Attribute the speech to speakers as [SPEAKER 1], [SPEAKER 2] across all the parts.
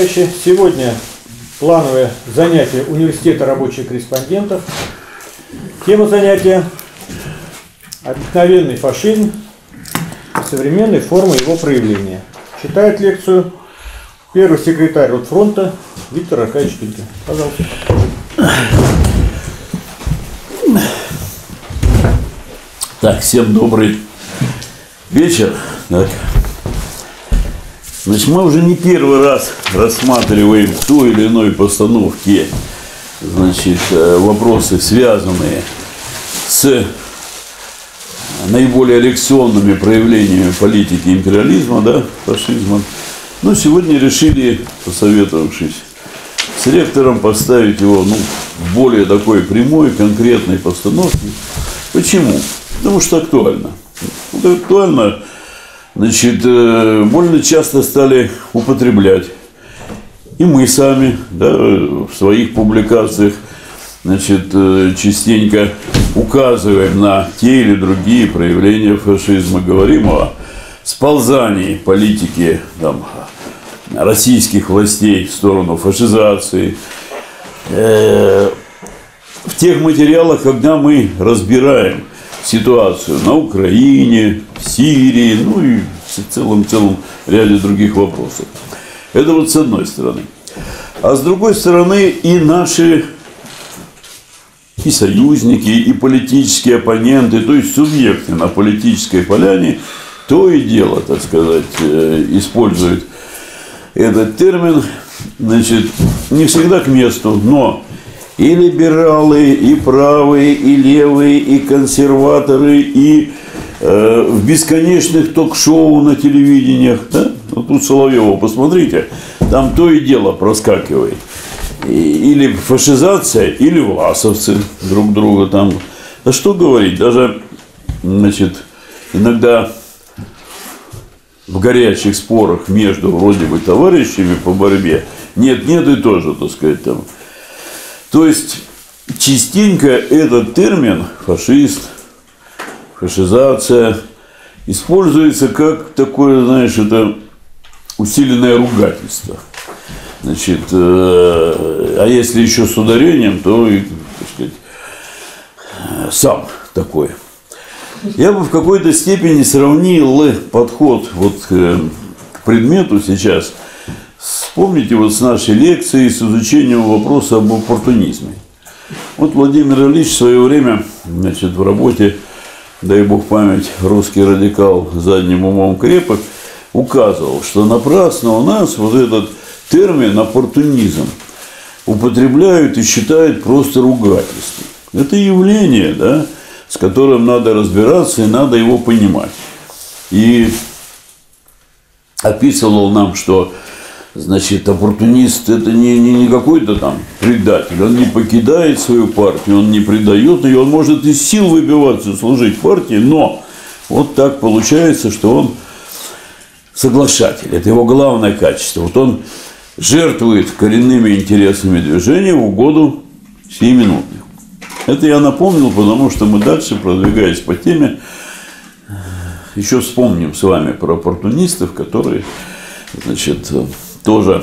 [SPEAKER 1] товарищи! Сегодня плановое занятие Университета рабочих корреспондентов. Тема занятия – обыкновенный фашизм и современные формы его проявления. Читает лекцию первый секретарь Ротфронта Виктор Аркадьевич Пинкин. Пожалуйста.
[SPEAKER 2] Так, всем добрый вечер. Так. Значит, мы уже не первый раз рассматриваем в той или иной постановке, значит, вопросы, связанные с наиболее реакционными проявлениями политики империализма, да, фашизма. Но сегодня решили, посоветовавшись с ректором, поставить его в более такой прямой, конкретной постановке. Почему? Потому что актуально. Это актуально, значит, больно часто стали употреблять. И мы сами, да, в своих публикациях, значит, частенько указываем на те или другие проявления фашизма. Говорим о сползании политики там, российских властей в сторону фашизации. В тех материалах, когда мы разбираем ситуацию на Украине, в Сирии, ну и в целом ряде других вопросов. Это вот с одной стороны. А с другой стороны и наши и союзники, и политические оппоненты, то есть субъекты на политической поляне, то и дело, так сказать, используют этот термин, значит, не всегда к месту, но и либералы, и правые, и левые, и консерваторы, и в бесконечных ток-шоу на телевидениях. Да? Вот тут Соловьева, посмотрите, там то и дело проскакивает. Или фашизация, или власовцы друг друга там. Да что говорить, даже, значит, иногда в горячих спорах между вроде бы товарищами по борьбе нет и тоже, так сказать, там. То есть, частенько этот термин фашист, фашизация используется как такое, знаешь, это усиленное ругательство. Значит, а если еще с ударением, то и, так сказать, сам такой. Я бы в какой-то степени сравнил подход вот к предмету сейчас. Вспомните вот с нашей лекции, с изучением вопроса об оппортунизме. Вот Владимир Ильич в свое время, значит, в работе, дай бог память, русский радикал задним умом крепок, указывал, что напрасно у нас вот этот термин оппортунизм употребляют и считают просто ругательством. Это явление, да, с которым надо разбираться и надо его понимать. И описывал нам, что, значит, оппортунист – это не какой-то там предатель. Он не покидает свою партию, он не предает ее, он может из сил выбиваться, служить партии, но вот так получается, что он соглашатель. Это его главное качество. Вот он жертвует коренными интересами движения в угоду сиюминутных. Это я напомнил, потому что мы дальше, продвигаясь по теме, еще вспомним с вами про оппортунистов, которые, значит, тоже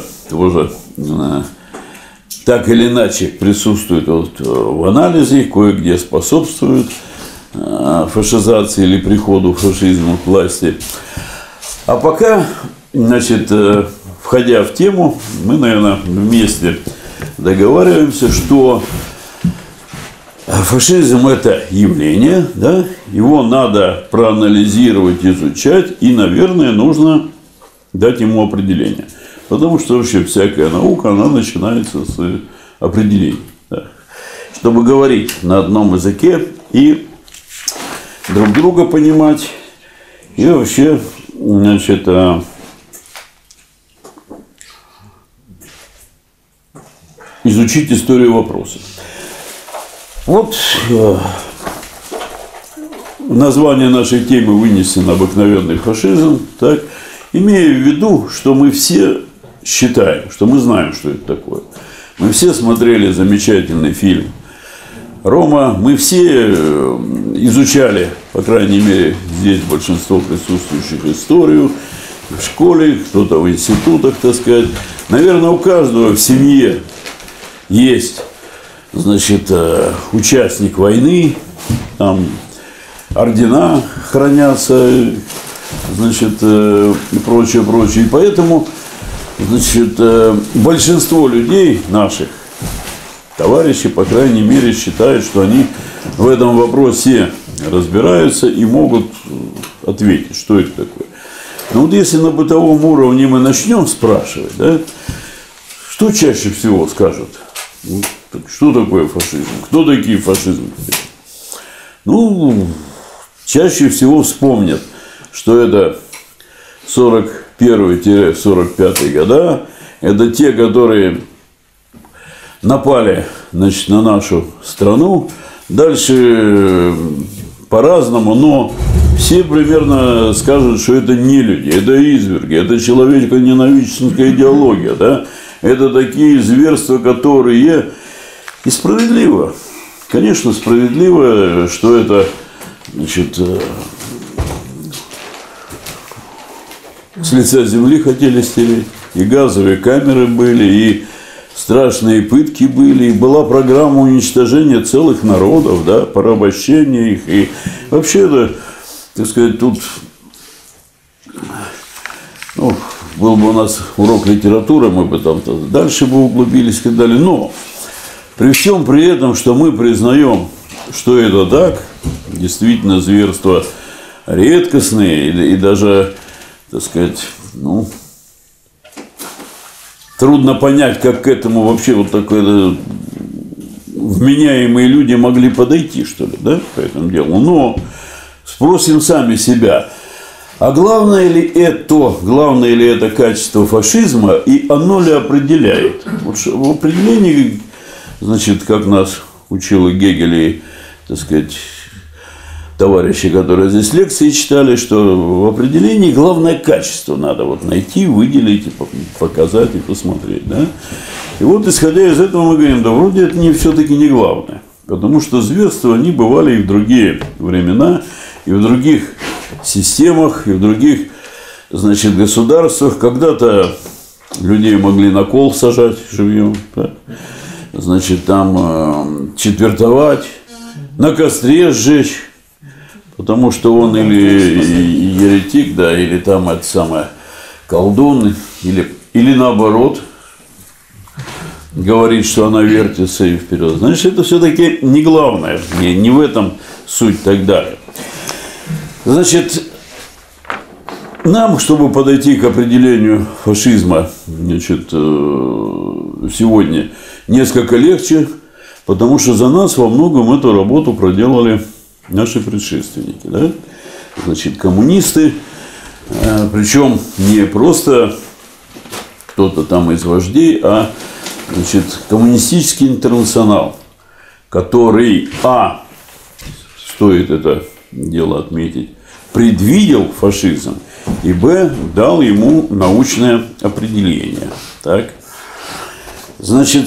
[SPEAKER 2] так или иначе присутствуют вот в анализе, кое-где способствуют фашизации или приходу фашизма к власти. А пока, значит, входя в тему, мы, наверное, вместе договариваемся, что фашизм – это явление, да? Его надо проанализировать, изучать, и, наверное, нужно дать ему определение. Потому что вообще всякая наука, она начинается с определений. Да? Чтобы говорить на одном языке и друг друга понимать, и вообще, значит, изучить историю вопроса. Вот название нашей темы вынесено «Обыкновенный фашизм», так, имея в виду, что мы все считаем, что мы знаем, что это такое. Мы все смотрели замечательный фильм «Рома», мы все изучали, по крайней мере, здесь большинство присутствующих, историю, в школе, кто-то в институтах, так сказать. Наверное, у каждого в семье есть, значит, участник войны, там ордена хранятся, значит, и прочее, прочее. И поэтому, значит, большинство людей наших, товарищи, по крайней мере, считают, что они в этом вопросе разбираются и могут ответить, что это такое. Но вот если на бытовом уровне мы начнем спрашивать, да, что чаще всего скажут? Что такое фашизм? Кто такие фашизмы? Ну, чаще всего вспомнят, что это 41-45 года. Это те, которые напали, значит, на нашу страну. Дальше по-разному, но все примерно скажут, что это не люди, это изверги, это человеконенавистническая идеология, да? Это такие зверства, которые... И справедливо, конечно, справедливо, что это, значит, с лица земли хотели стереть, и газовые камеры были, и страшные пытки были, и была программа уничтожения целых народов, да, порабощения их, и вообще это, так сказать, тут, ну, был бы у нас урок литературы, мы бы там дальше бы углубились и так далее, но при всем при этом, что мы признаем, что это так, действительно зверства редкостные и даже, так сказать, ну, трудно понять, как к этому вообще вот такое вменяемые люди могли подойти, что ли, да, по этому делу. Но спросим сами себя, а главное ли это качество фашизма, и оно ли определяет? Вот в определении, значит, как нас учил Гегель и, так сказать, товарищи, которые здесь лекции читали, что в определении главное качество надо вот найти, выделить, показать и посмотреть. Да? И вот, исходя из этого, мы говорим, да вроде это все-таки не главное. Потому что зверства, они бывали и в другие времена, и в других системах, и в других, значит, государствах. Когда-то людей могли на кол сажать живьем, да? Значит, там четвертовать, на костре сжечь. Потому что он или еретик, да, или там это самое колдун, или наоборот говорит, что она вертится и вперед. Значит, это все-таки не главное, не в этом суть и так далее. Значит, нам, чтобы подойти к определению фашизма, значит, сегодня несколько легче, потому что за нас во многом эту работу проделали наши предшественники, да? Значит, коммунисты, причем не просто кто-то там из вождей, а, значит, коммунистический интернационал, который, стоит это дело отметить, предвидел фашизм, и дал ему научное определение. Так? Значит,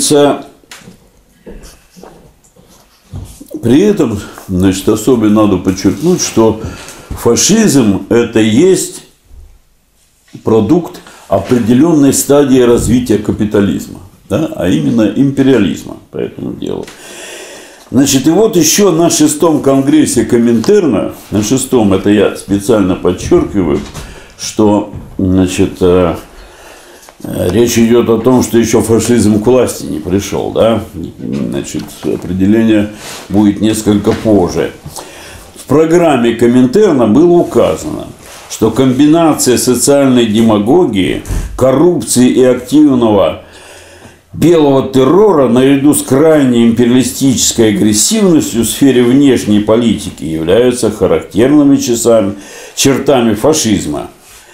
[SPEAKER 2] при этом, значит, особенно надо подчеркнуть, что фашизм – это есть продукт определенной стадии развития капитализма, да? А именно империализма по этому делу. Значит, и вот еще на 6-м конгрессе Коминтерна, на 6-м, это я специально подчеркиваю, что, значит, речь идет о том, что еще фашизм к власти не пришел, да? Значит, определение будет несколько позже. В программе Коминтерна было указано, что комбинация социальной демагогии, коррупции и активного белого террора наряду с крайней империалистической агрессивностью в сфере внешней политики являются характерными чертами фашизма.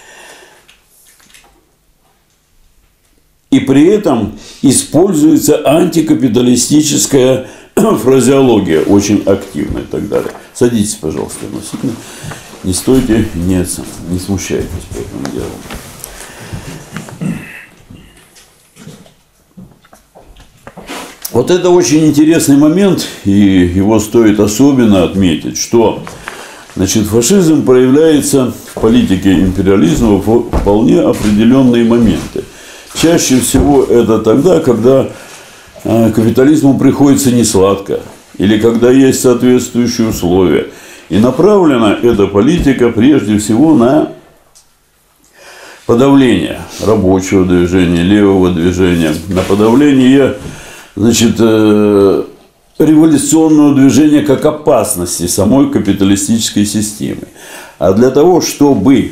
[SPEAKER 2] И при этом используется антикапиталистическая фразеология, очень активная и так далее. Садитесь, пожалуйста, относительно. Не стойте, не смущайтесь по этому делу. Вот это очень интересный момент, и его стоит особенно отметить, что, значит, фашизм проявляется в политики империализма в вполне определенные моменты. Чаще всего это тогда, когда капитализму приходится несладко, или когда есть соответствующие условия. И направлена эта политика прежде всего на подавление рабочего движения, левого движения, на подавление, значит, революционного движения как опасности самой капиталистической системы. А для того, чтобы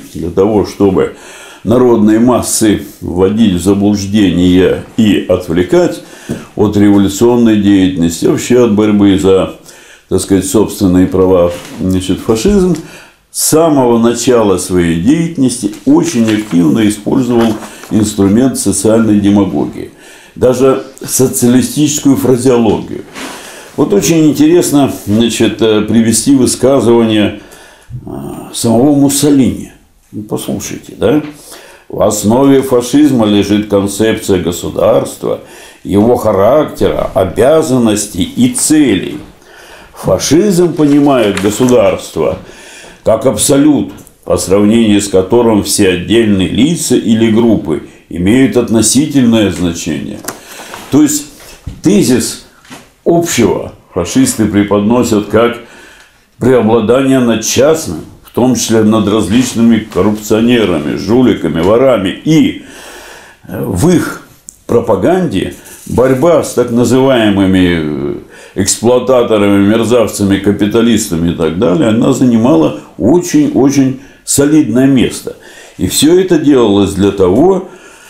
[SPEAKER 2] народные массы вводить в заблуждение и отвлекать от революционной деятельности, вообще от борьбы за, так сказать, собственные права, значит, фашизм с самого начала своей деятельности очень активно использовал инструмент социальной демагогии, даже социалистическую фразеологию. Вот очень интересно, значит, привести высказывание самого Муссолини. Послушайте, да? В основе фашизма лежит концепция государства, его характера, обязанностей и целей. Фашизм понимает государство как абсолют, по сравнению с которым все отдельные лица или группы имеют относительное значение. То есть тезис общего фашисты преподносят как преобладание над частным, в том числе над различными коррупционерами, жуликами, ворами. И в их пропаганде борьба с так называемыми эксплуататорами, мерзавцами, капиталистами и так далее, она занимала очень-очень солидное место. И все это делалось для того,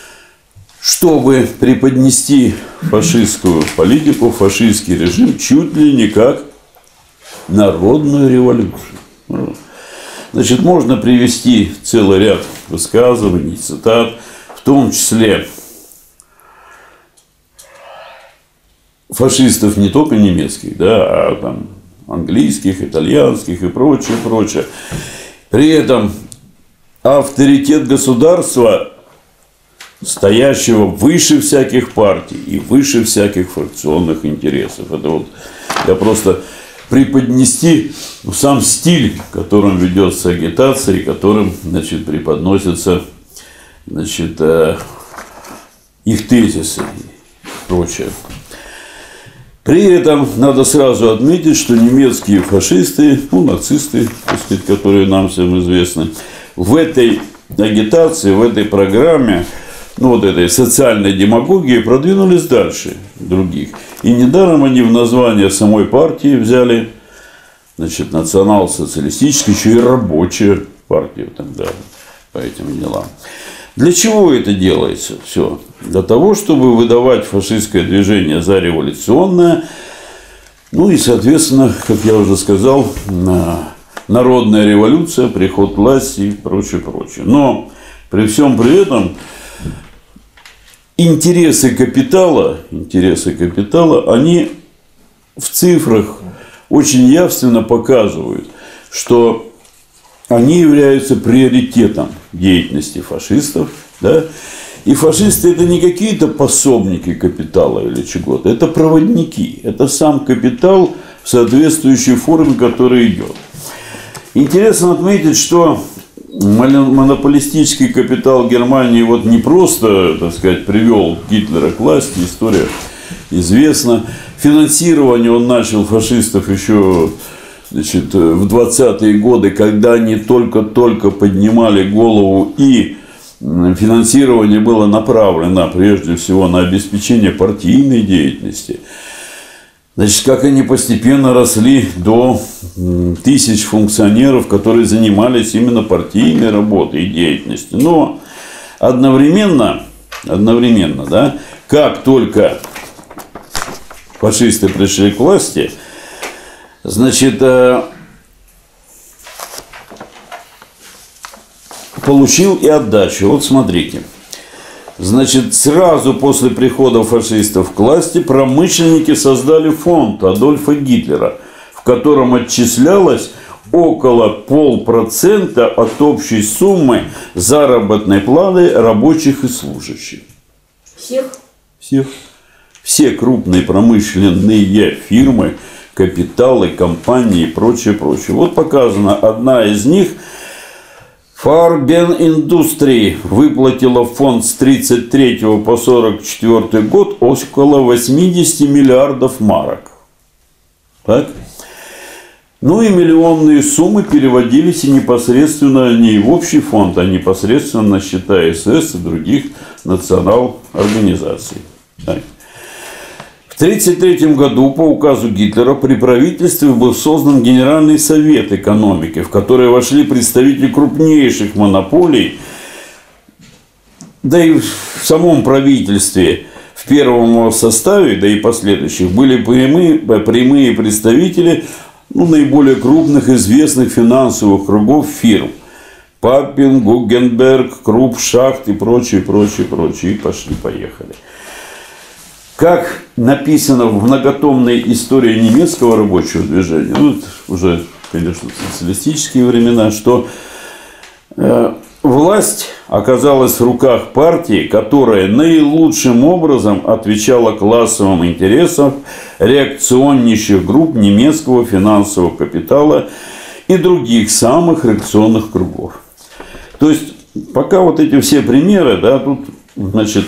[SPEAKER 2] чтобы преподнести фашистскую политику, фашистский режим чуть ли не как народную революцию. Значит, можно привести целый ряд высказываний, цитат, в том числе фашистов не только немецких, да, а там английских, итальянских и прочее, прочее. При этом авторитет государства, стоящего выше всяких партий и выше всяких фракционных интересов. Это вот я просто преподнести сам стиль, которым ведется агитация и которым, значит, преподносятся, значит, их тезисы и прочее. При этом надо сразу отметить, что немецкие фашисты, ну, нацисты, так сказать, которые нам всем известны, в этой агитации, в этой программе, ну, вот этой социальной демагогии продвинулись дальше других. И недаром они в название самой партии взяли, значит, национал-социалистическую, еще и рабочую партию тогда по этим делам. Для чего это делается? Все. Для того, чтобы выдавать фашистское движение за революционное, ну и, соответственно, как я уже сказал, народная революция, приход власти и прочее, прочее. Но при всем при этом интересы капитала, они в цифрах очень явственно показывают, что они являются приоритетом деятельности фашистов. Да? И фашисты это не какие-то пособники капитала или чего-то, это проводники, это сам капитал в соответствующей форме, который идет. Интересно отметить, что монополистический капитал Германии вот не просто, так сказать, привел Гитлера к власти, история известна. Финансирование он начал фашистов еще, значит, в 20-е годы, когда они только-только поднимали голову, и финансирование было направлено прежде всего на обеспечение партийной деятельности. Значит, как они постепенно росли до тысяч функционеров, которые занимались именно партийной работой и деятельностью. Но одновременно, да, как только фашисты пришли к власти, значит, получил и отдачу. Вот смотрите. Значит, сразу после прихода фашистов к власти промышленники создали фонд Адольфа Гитлера, в котором отчислялось около 0,5% от общей суммы заработной платы рабочих и служащих.
[SPEAKER 3] Всех?
[SPEAKER 2] Всех. Все крупные промышленные фирмы, капиталы, компании и прочее, прочее. Вот показана одна из них. Фарбен-индустрии выплатила в фонд с 1933 по 1944 год около 80 миллиардов марок. Так? Ну и миллионные суммы переводились и непосредственно не в общий фонд, а непосредственно на счета СС и других национал-организаций. Так. В 1933 году по указу Гитлера при правительстве был создан Генеральный совет экономики, в который вошли представители крупнейших монополий, да и в самом правительстве в первом составе, да и последующих, были прямые представители наиболее крупных известных финансовых кругов фирм. Папин, Гугенберг, Крупп, Шахт и прочее. И пошли-поехали. Как написано в многотомной истории немецкого рабочего движения, это уже, конечно, в социалистические времена, что власть оказалась в руках партии, которая наилучшим образом отвечала классовым интересам реакционнейших групп немецкого финансового капитала и других самых реакционных кругов. То есть, пока вот эти все примеры, да, тут, значит,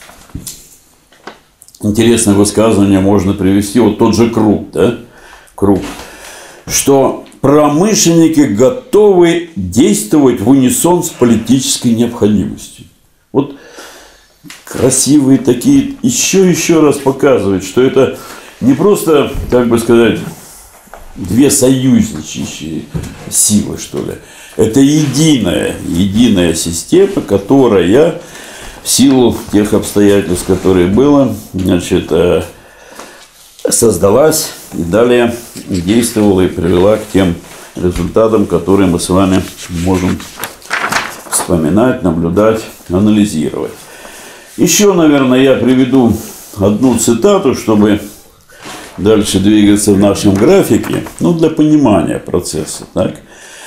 [SPEAKER 2] интересное высказывание можно привести, вот тот же Крупп, да, Крупп, что промышленники готовы действовать в унисон с политической необходимостью. Вот красивые такие, еще раз показывают, что это не просто, как бы сказать, две союзничающие силы, что ли. Это единая система, которая в силу тех обстоятельств, которые было, значит, создалась и далее действовала и привела к тем результатам, которые мы с вами можем вспоминать, наблюдать, анализировать. Еще, наверное, я приведу одну цитату, чтобы дальше двигаться в нашем графике, для понимания процесса. Так?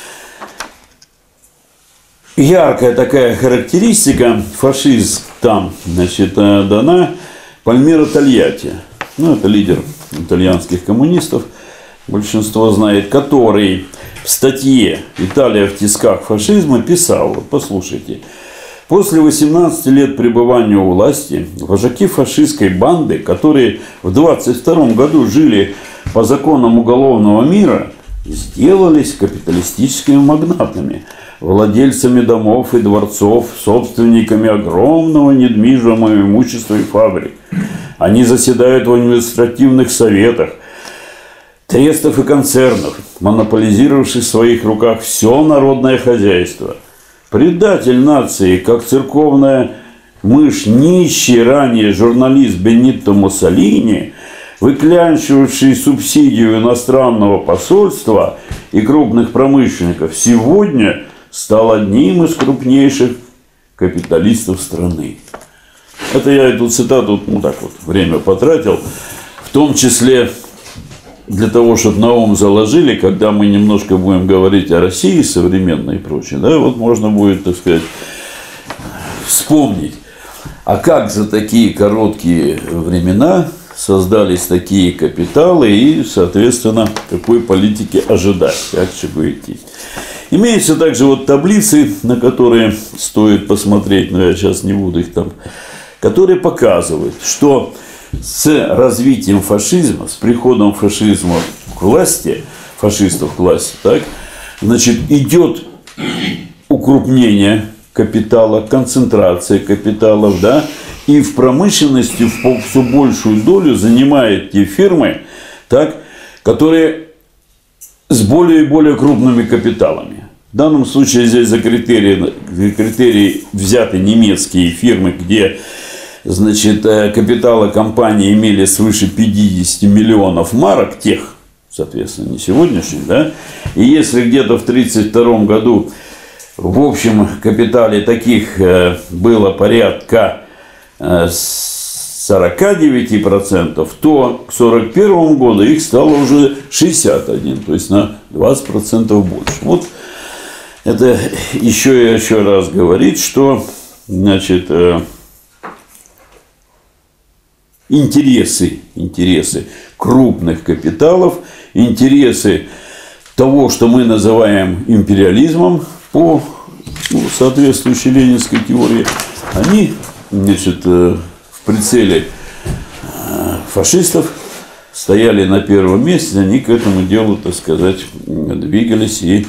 [SPEAKER 2] Яркая такая характеристика фашизм там, значит, дана Пальмиро Тольятти. Это лидер итальянских коммунистов, большинство знает, который в статье «Италия в тисках фашизма» писал, вот послушайте: после 18 лет пребывания у власти вожаки фашистской банды, которые в 22 году жили по законам уголовного мира, сделались капиталистическими магнатами, владельцами домов и дворцов, собственниками огромного недвижимого имущества и фабрик. Они заседают в административных советах, трестов и концернов, монополизировавших в своих руках все народное хозяйство. Предатель нации, как церковная мышь, нищий ранее журналист Бенито Муссолини, выклянчивавший субсидию иностранного посольства и крупных промышленников, сегодня стал одним из крупнейших капиталистов страны. Это я эту цитату, время потратил, в том числе для того, чтобы на ум заложили, когда мы немножко будем говорить о России современной и прочее, да, вот можно будет, так сказать, вспомнить, а как за такие короткие времена создались такие капиталы и, соответственно, какой политики ожидать, как чего идти. Имеются также вот таблицы, на которые стоит посмотреть, но я сейчас не буду их там, которые показывают, что с развитием фашизма, с приходом фашизма к власти, фашистов к власти, так, значит, идет укрупнение капитала, концентрация капиталов, да, и в промышленности все большую долю занимают те фирмы, так, которые с более и более крупными капиталами. В данном случае здесь за критерии взяты немецкие фирмы, где, значит, капиталы компании имели свыше 50 миллионов марок, тех, соответственно, не сегодняшних, да, и если где-то в 1932 году в общем капитале таких было порядка 49%, то к 1941 году их стало уже 61%, то есть на 20% больше. Вот это еще раз говорит, что, значит, интересы крупных капиталов, интересы того, что мы называем империализмом по ну, соответствующей ленинской теории, они, значит, в прицеле фашистов стояли на первом месте, они к этому делу, так сказать, двигались. И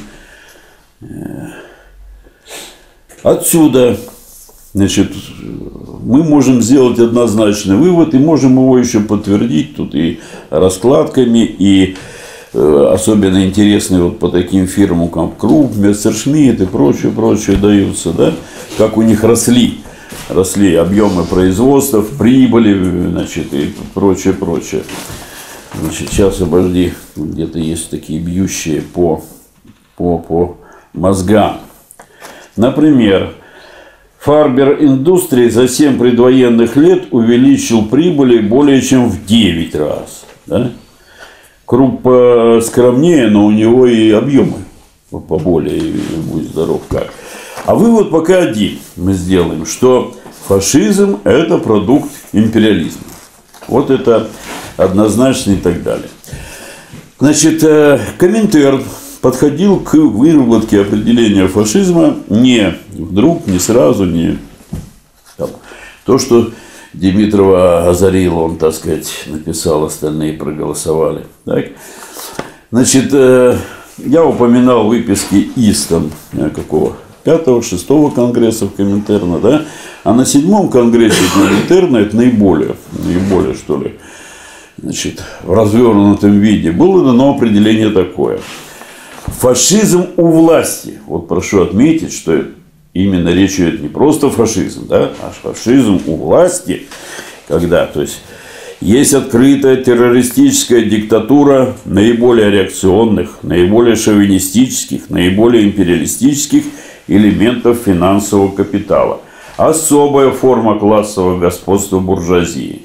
[SPEAKER 2] отсюда, значит, мы можем сделать однозначный вывод, и можем его еще подтвердить тут и раскладками, и особенно интересные вот по таким фирмам, как Круп, Мессершмитт и прочее даются, да, как у них росли объемы производства, прибыли, значит, и прочее. Значит, сейчас, обожди, где-то есть такие бьющие по мозгам. Например, Фарбер Индустрии за 7 предвоенных лет увеличил прибыли более чем в 9 раз. Да? Круп скромнее, но у него и объемы поболее, и будь здоров как. А вывод пока один мы сделаем, что фашизм – это продукт империализма. Вот это однозначно и так далее. Значит, Коминтерн подходил к выработке определения фашизма не вдруг, не сразу, не там, то, что Димитрова озарил, он, так сказать, написал, остальные проголосовали. Так? Значит, я упоминал выписки из там, какого 5-6 конгрессов Коминтерна, да? А на 7-м конгрессе Коминтерна, это наиболее, что ли, значит, в развернутом виде, было дано определение такое. Фашизм у власти. Вот прошу отметить, что именно речь идет не просто фашизм, да, а фашизм у власти, когда, то есть открытая террористическая диктатура наиболее реакционных, наиболее шовинистических, наиболее империалистических элементов финансового капитала. Особая форма классового господства буржуазии.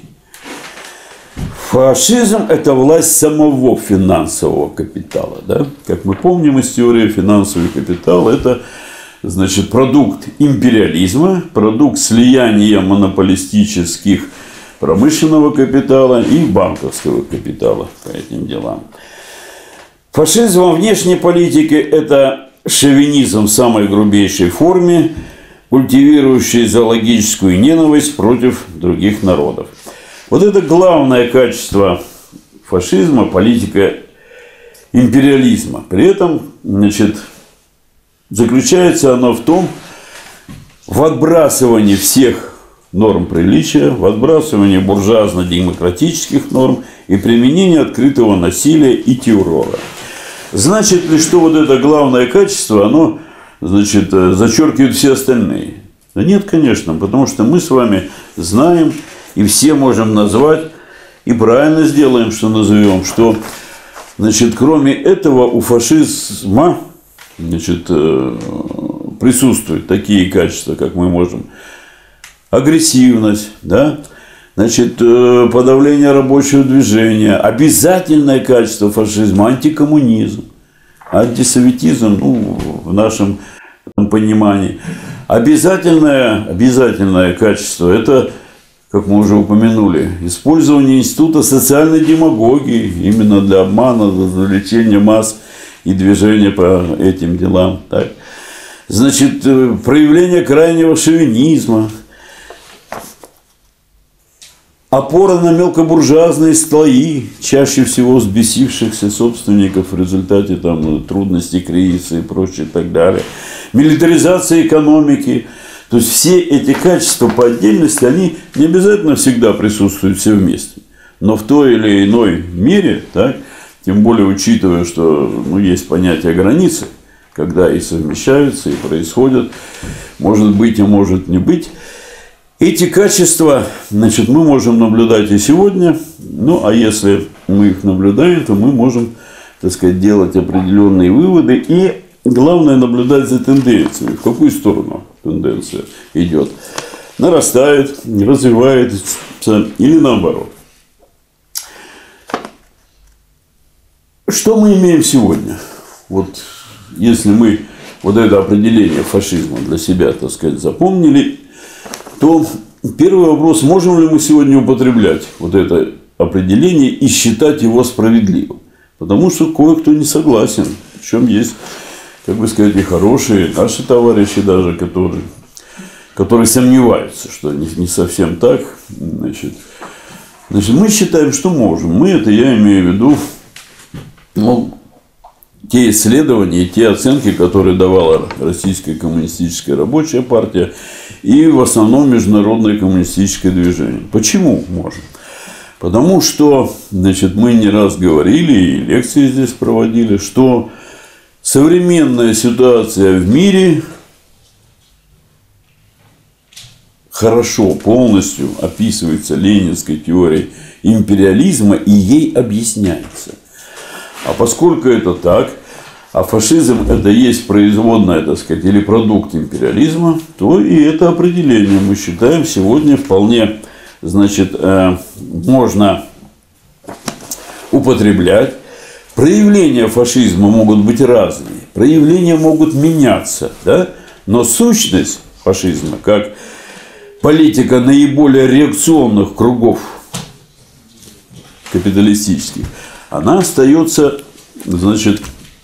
[SPEAKER 2] Фашизм – это власть самого финансового капитала. Да? Как мы помним из теории, финансовый капитал – это, значит, продукт империализма, продукт слияния монополистических промышленного капитала и банковского капитала по этим делам. Фашизм во внешней политике – это шовинизм в самой грубейшей форме, культивирующий зоологическую ненависть против других народов. Вот это главное качество фашизма, политика империализма. При этом, значит, заключается оно в том, в отбрасывании всех норм приличия, в отбрасывании буржуазно-демократических норм и применении открытого насилия и террора. Значит ли, что вот это главное качество, оно, значит, зачеркивает все остальные? Да нет, конечно, потому что мы с вами знаем, и все можем назвать, и правильно сделаем, что назовем, что, значит, кроме этого у фашизма, значит, присутствуют такие качества, как мы можем: агрессивность, да? Значит, подавление рабочего движения, обязательное качество фашизма, антикоммунизм, антисоветизм, ну, в нашем понимании. Обязательное качество – это, как мы уже упомянули, использование института социальной демагогии именно для обмана, для завлечения масс и движения по этим делам. Так? Значит, проявление крайнего шовинизма, опора на мелкобуржуазные слои, чаще всего взбесившихся собственников в результате там, трудностей, кризиса и прочее и так далее. Милитаризация экономики. То есть все эти качества по отдельности, они не обязательно всегда присутствуют все вместе. Но в той или иной мере, так, тем более учитывая, что ну, есть понятие границы, когда и совмещаются, и происходят, может быть и может не быть. Эти качества, значит, мы можем наблюдать и сегодня, ну, а если мы их наблюдаем, то мы можем, так сказать, делать определенные выводы и, главное, наблюдать за тенденцией. В какую сторону тенденция идет? Нарастает, развивается или наоборот. Что мы имеем сегодня? Вот если мы вот это определение фашизма для себя, так сказать, запомнили, то первый вопрос: можем ли мы сегодня употреблять вот это определение и считать его справедливым? Потому что кое-кто не согласен, в чем есть как бы сказать, и хорошие наши товарищи даже, которые сомневаются, что не совсем так. Значит, мы считаем, что можем. Мы, это я имею в виду, ну, те исследования, те оценки, которые давала Российская коммунистическая рабочая партия и в основном международное коммунистическое движение. Почему можем? Потому что, значит, мы не раз говорили и лекции здесь проводили, что современная ситуация в мире хорошо, полностью описывается ленинской теорией империализма и ей объясняется. А поскольку это так, а фашизм это есть производная, так сказать, или продукт империализма, то и это определение мы считаем сегодня вполне, значит, можно употреблять. Проявления фашизма могут быть разные, проявления могут меняться, да? Но сущность фашизма, как политика наиболее реакционных кругов капиталистических, она остается, значит,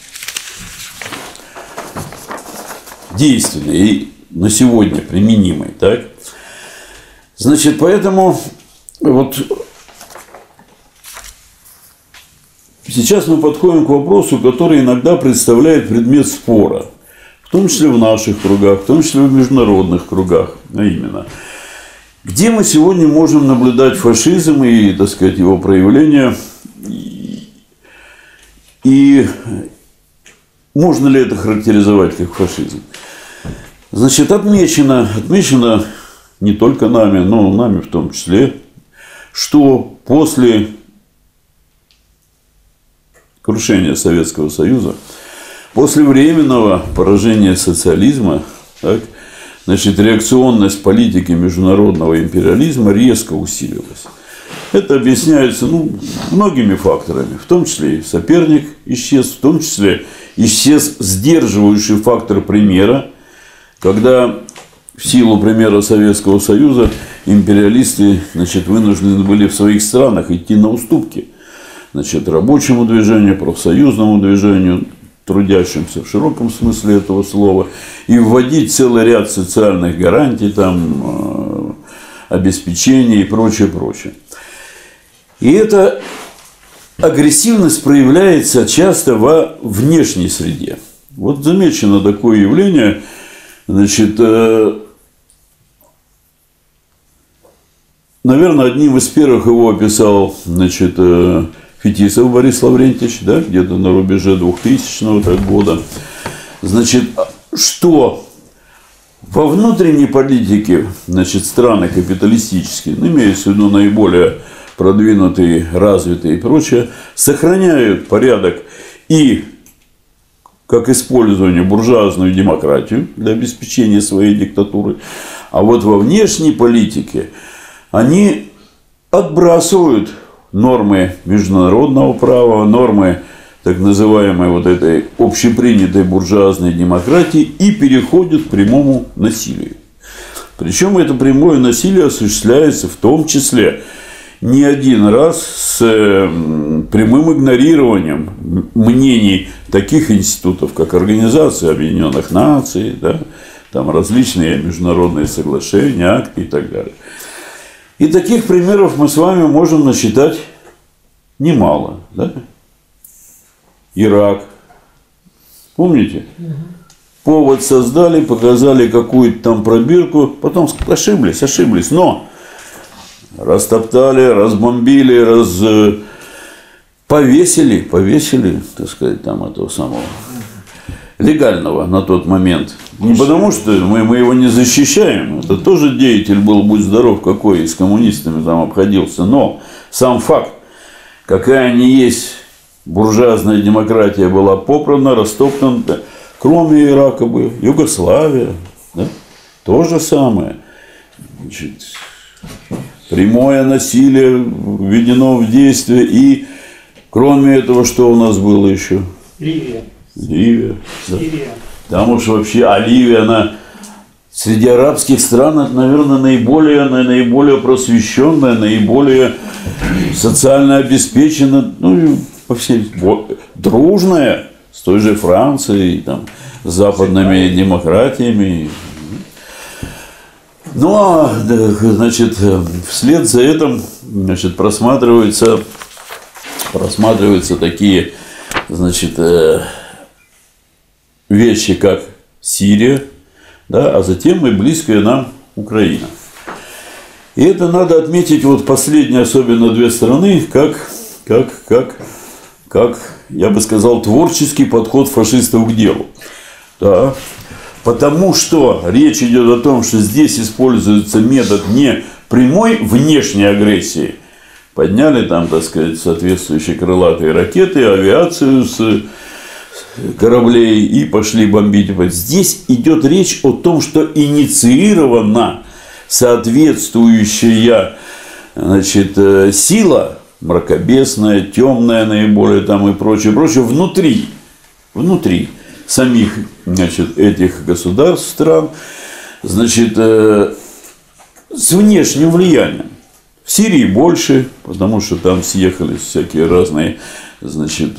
[SPEAKER 2] действенной и на сегодня применимой. Так? Значит, поэтому вот сейчас мы подходим к вопросу, который иногда представляет предмет спора, в том числе в наших кругах, в том числе в международных кругах, а именно, где мы сегодня можем наблюдать фашизм и, так сказать, его проявления, и можно ли это характеризовать как фашизм? Значит, отмечено не только нами, но нами в том числе, что после крушения Советского Союза, после временного поражения социализма, так, значит, реакционность политики международного империализма резко усилилась. Это объясняется многими факторами, в том числе и соперник исчез, в том числе исчез сдерживающий фактор примера, когда в силу примера Советского Союза империалисты, значит, вынуждены были в своих странах идти на уступки, значит, рабочему движению, профсоюзному движению, трудящимся в широком смысле этого слова, и вводить целый ряд социальных гарантий, там, обеспечения и прочее, прочее. И эта агрессивность проявляется часто во внешней среде. Вот замечено такое явление, значит, наверное, одним из первых его описал, значит, Фетисов Борис Лаврентьевич, да, где-то на рубеже 2000 года. Значит, что во внутренней политике, значит, страны капиталистические, имеется в виду наиболее продвинутые, развитые и прочее, сохраняют порядок и как использование буржуазную демократию для обеспечения своей диктатуры, а вот во внешней политике они отбрасывают нормы международного права, нормы так называемой вот этой общепринятой буржуазной демократии и переходят к прямому насилию. Причем это прямое насилие осуществляется в том числе не один раз с прямым игнорированием мнений таких институтов, как Организация Объединенных Наций, да, там различные международные соглашения, акты и так далее. И таких примеров мы с вами можем насчитать немало. Да? Ирак. Помните? Повод создали, показали какую-то там пробирку, потом ошиблись, но растоптали, разбомбили, повесили, так сказать, там этого самого легального на тот момент. Не потому, что мы его не защищаем, это тоже деятель был, будь здоров, какой, и с коммунистами там обходился, но сам факт, какая ни есть буржуазная демократия была попрана, растоптана, кроме Ирака бы, Югославия, да? То же самое. Значит, прямое насилие введено в действие, и кроме этого, что у нас было еще? Ливия. Да. Там уж вообще, Ливия, она среди арабских стран, это, наверное, наиболее просвещенная, наиболее социально обеспеченная, ну, по всей, дружная, с той же Францией, там, западными демократиями. Ну, а, значит, вслед за этим, значит, просматриваются такие, значит, вещи, как Сирия, да, а затем и близкая нам Украина. И это надо отметить, вот последние, особенно две страны, как, я бы сказал, творческий подход фашистов к делу. Да. Потому что речь идет о том, что здесь используется метод не прямой внешней агрессии. Подняли там, так сказать, соответствующие крылатые ракеты, авиацию с кораблей и пошли бомбить. Здесь идет речь о том, что инициирована соответствующая, значит, сила, мракобесная, темная наиболее там и прочее, внутри самих, значит, этих государств, стран, значит, с внешним влиянием. В Сирии больше, потому что там съехались всякие разные, значит,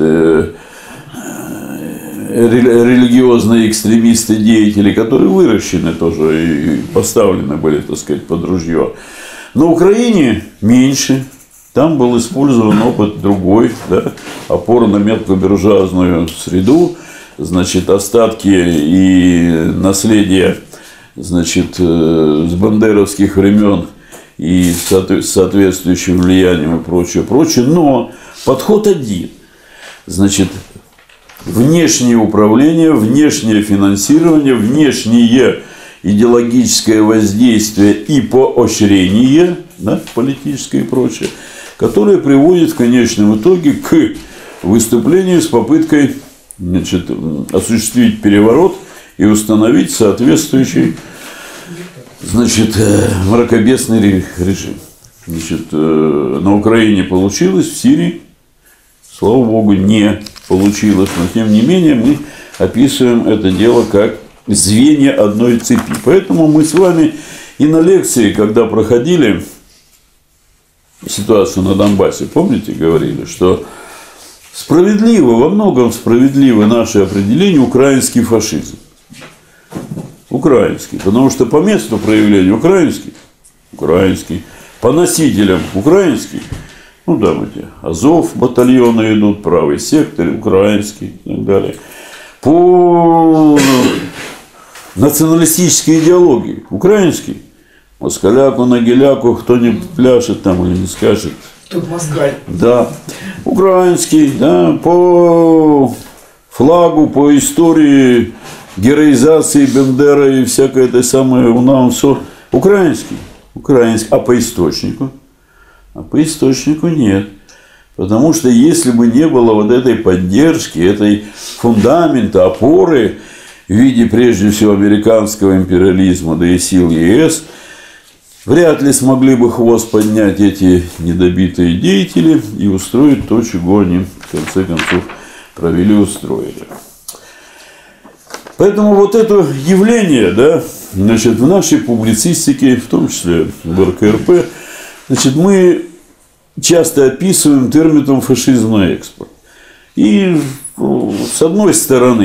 [SPEAKER 2] религиозные экстремисты, деятели, которые выращены тоже и поставлены были, так сказать, под ружье. На Украине меньше. Там был использован опыт другой, да, опора на мелкобуржуазную среду, значит, остатки и наследие, значит, с бандеровских времен и с соответствующим влиянием и прочее, прочее. Но подход один. Значит, внешнее управление, внешнее финансирование, внешнее идеологическое воздействие и поощрение, да, политическое и прочее, которое приводит в конечном итоге к выступлению с попыткой, значит, осуществить переворот и установить соответствующий, значит, мракобесный режим. Значит, на Украине получилось, в Сирии, слава богу, не получилось. Но тем не менее мы описываем это дело как звенья одной цепи. Поэтому мы с вами и на лекции, когда проходили ситуацию на Донбассе, помните, говорили, что справедливо, во многом справедливо наше определение украинский фашизм. Украинский. Потому что по месту проявления украинский, по носителям украинский, ну да, эти Азов батальоны идут, правый сектор, украинский и так далее. По националистической идеологии украинский. Москаляку, Нагиляку, кто-нибудь пляшет там или не скажет.
[SPEAKER 3] Тут москаль.
[SPEAKER 2] Да. Украинский, да, по флагу, по истории героизации Бендера и всякое это самое у нас все украинский. А по источнику? А по источнику нет. Потому что если бы не было вот этой поддержки, этой фундамента, опоры в виде прежде всего американского империализма, да и сил ЕС, вряд ли смогли бы хвост поднять эти недобитые деятели и устроить то, чего они в конце концов провели, устроили. Поэтому вот это явление, да, значит, в нашей публицистике, в том числе в РКРП, значит, мы часто описываем термином фашизм на экспорт. И с одной стороны,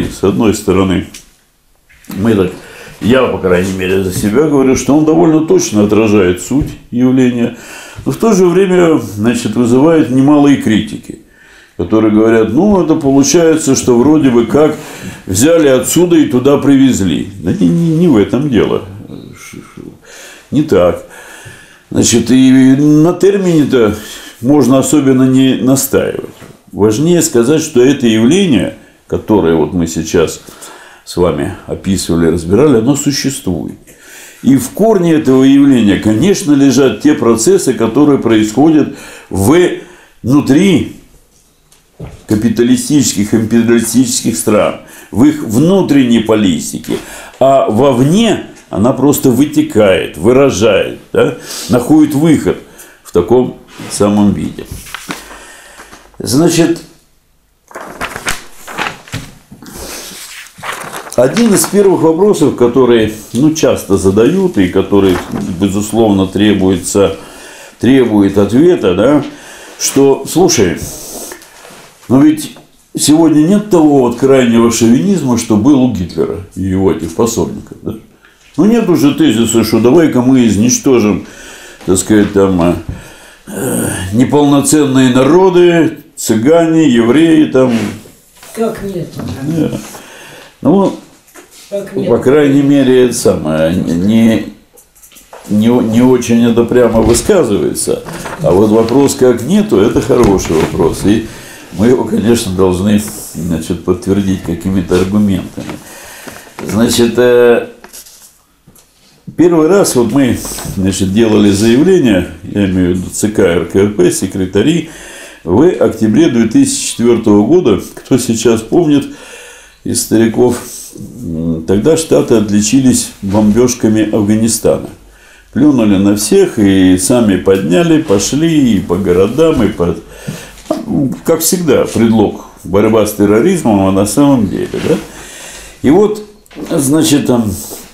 [SPEAKER 2] мы так, я, по крайней мере, за себя говорю, что он довольно точно отражает суть явления, но в то же время, значит, вызывает немалые критики, которые говорят, ну, это получается, что вроде бы как взяли отсюда и туда привезли. Да не в этом дело. Не так. Значит, и на термине-то можно особенно не настаивать. Важнее сказать, что это явление, которое вот мы сейчас с вами описывали, разбирали, оно существует. И в корне этого явления, конечно, лежат те процессы, которые происходят внутри капиталистических, империалистических стран, в их внутренней политике. А вовне она просто вытекает, выражает, да, находит выход в таком самом виде. Значит, один из первых вопросов, которые, ну, часто задают и который, безусловно, требует ответа, да, что, слушай, но ведь сегодня нет того вот крайнего шовинизма, что был у Гитлера и его этих пособников. Да? Ну, нет уже тезиса, что давай-ка мы изничтожим, так сказать, там, неполноценные народы, цыгане, евреи, там.
[SPEAKER 3] Как нет?
[SPEAKER 2] Да. Ну,
[SPEAKER 3] Как нет?
[SPEAKER 2] по крайней мере, это самое, не очень это прямо высказывается. А вот вопрос, как нету, это хороший вопрос. И мы его, конечно, должны, значит, подтвердить какими-то аргументами. Значит, первый раз вот мы, значит, делали заявление, я имею в виду ЦК РКП, секретари, в октябре 2004 года, кто сейчас помнит из стариков, тогда Штаты отличились бомбежками Афганистана. Плюнули на всех и сами подняли, пошли и по городам, и по... Как всегда, предлог борьба с терроризмом, а на самом деле, да? И вот, значит, там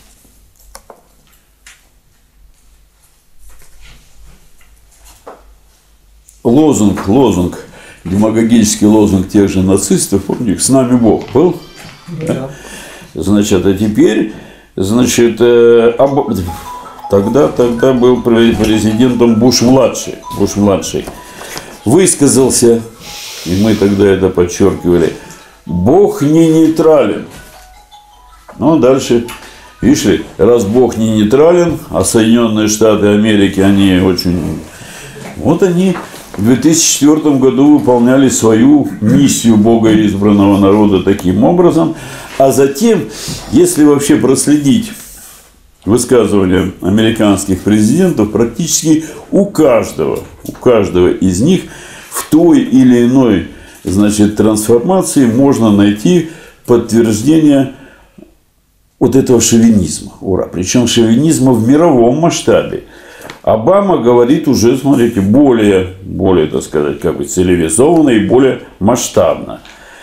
[SPEAKER 2] лозунг, демагогический лозунг тех же нацистов, помните, «С нами Бог» был?
[SPEAKER 3] Да.
[SPEAKER 2] Значит, а теперь, значит, тогда был президентом Буш-младший, высказался, и мы тогда это подчеркивали, Бог не нейтрален. Ну, дальше, видишь ли, раз Бог не нейтрален, а Соединенные Штаты Америки, они очень... Вот они в 2004 году выполняли свою миссию Бога избранного народа таким образом. А затем, если вообще проследить высказывания американских президентов, практически у каждого из них в той или иной, значит, трансформации можно найти подтверждение вот этого шовинизма. Ура! Причем шовинизма в мировом масштабе. Обама говорит уже, смотрите, более, так сказать, как бы цивилизованно и более масштабно.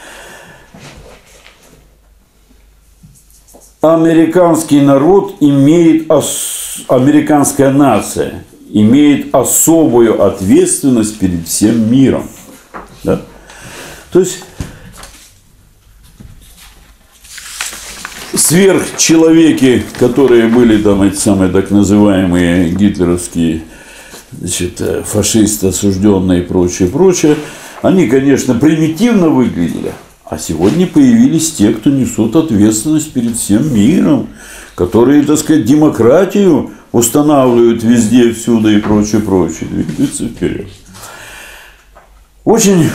[SPEAKER 2] Американский народ американская нация имеет особую ответственность перед всем миром. Да? То есть сверхчеловеки, которые были там эти самые так называемые гитлеровские, значит, фашисты, осужденные и прочее, они, конечно, примитивно выглядели. А сегодня появились те, кто несут ответственность перед всем миром, которые, так сказать, демократию устанавливают везде, всюду и прочее, двигаются вперед. Очень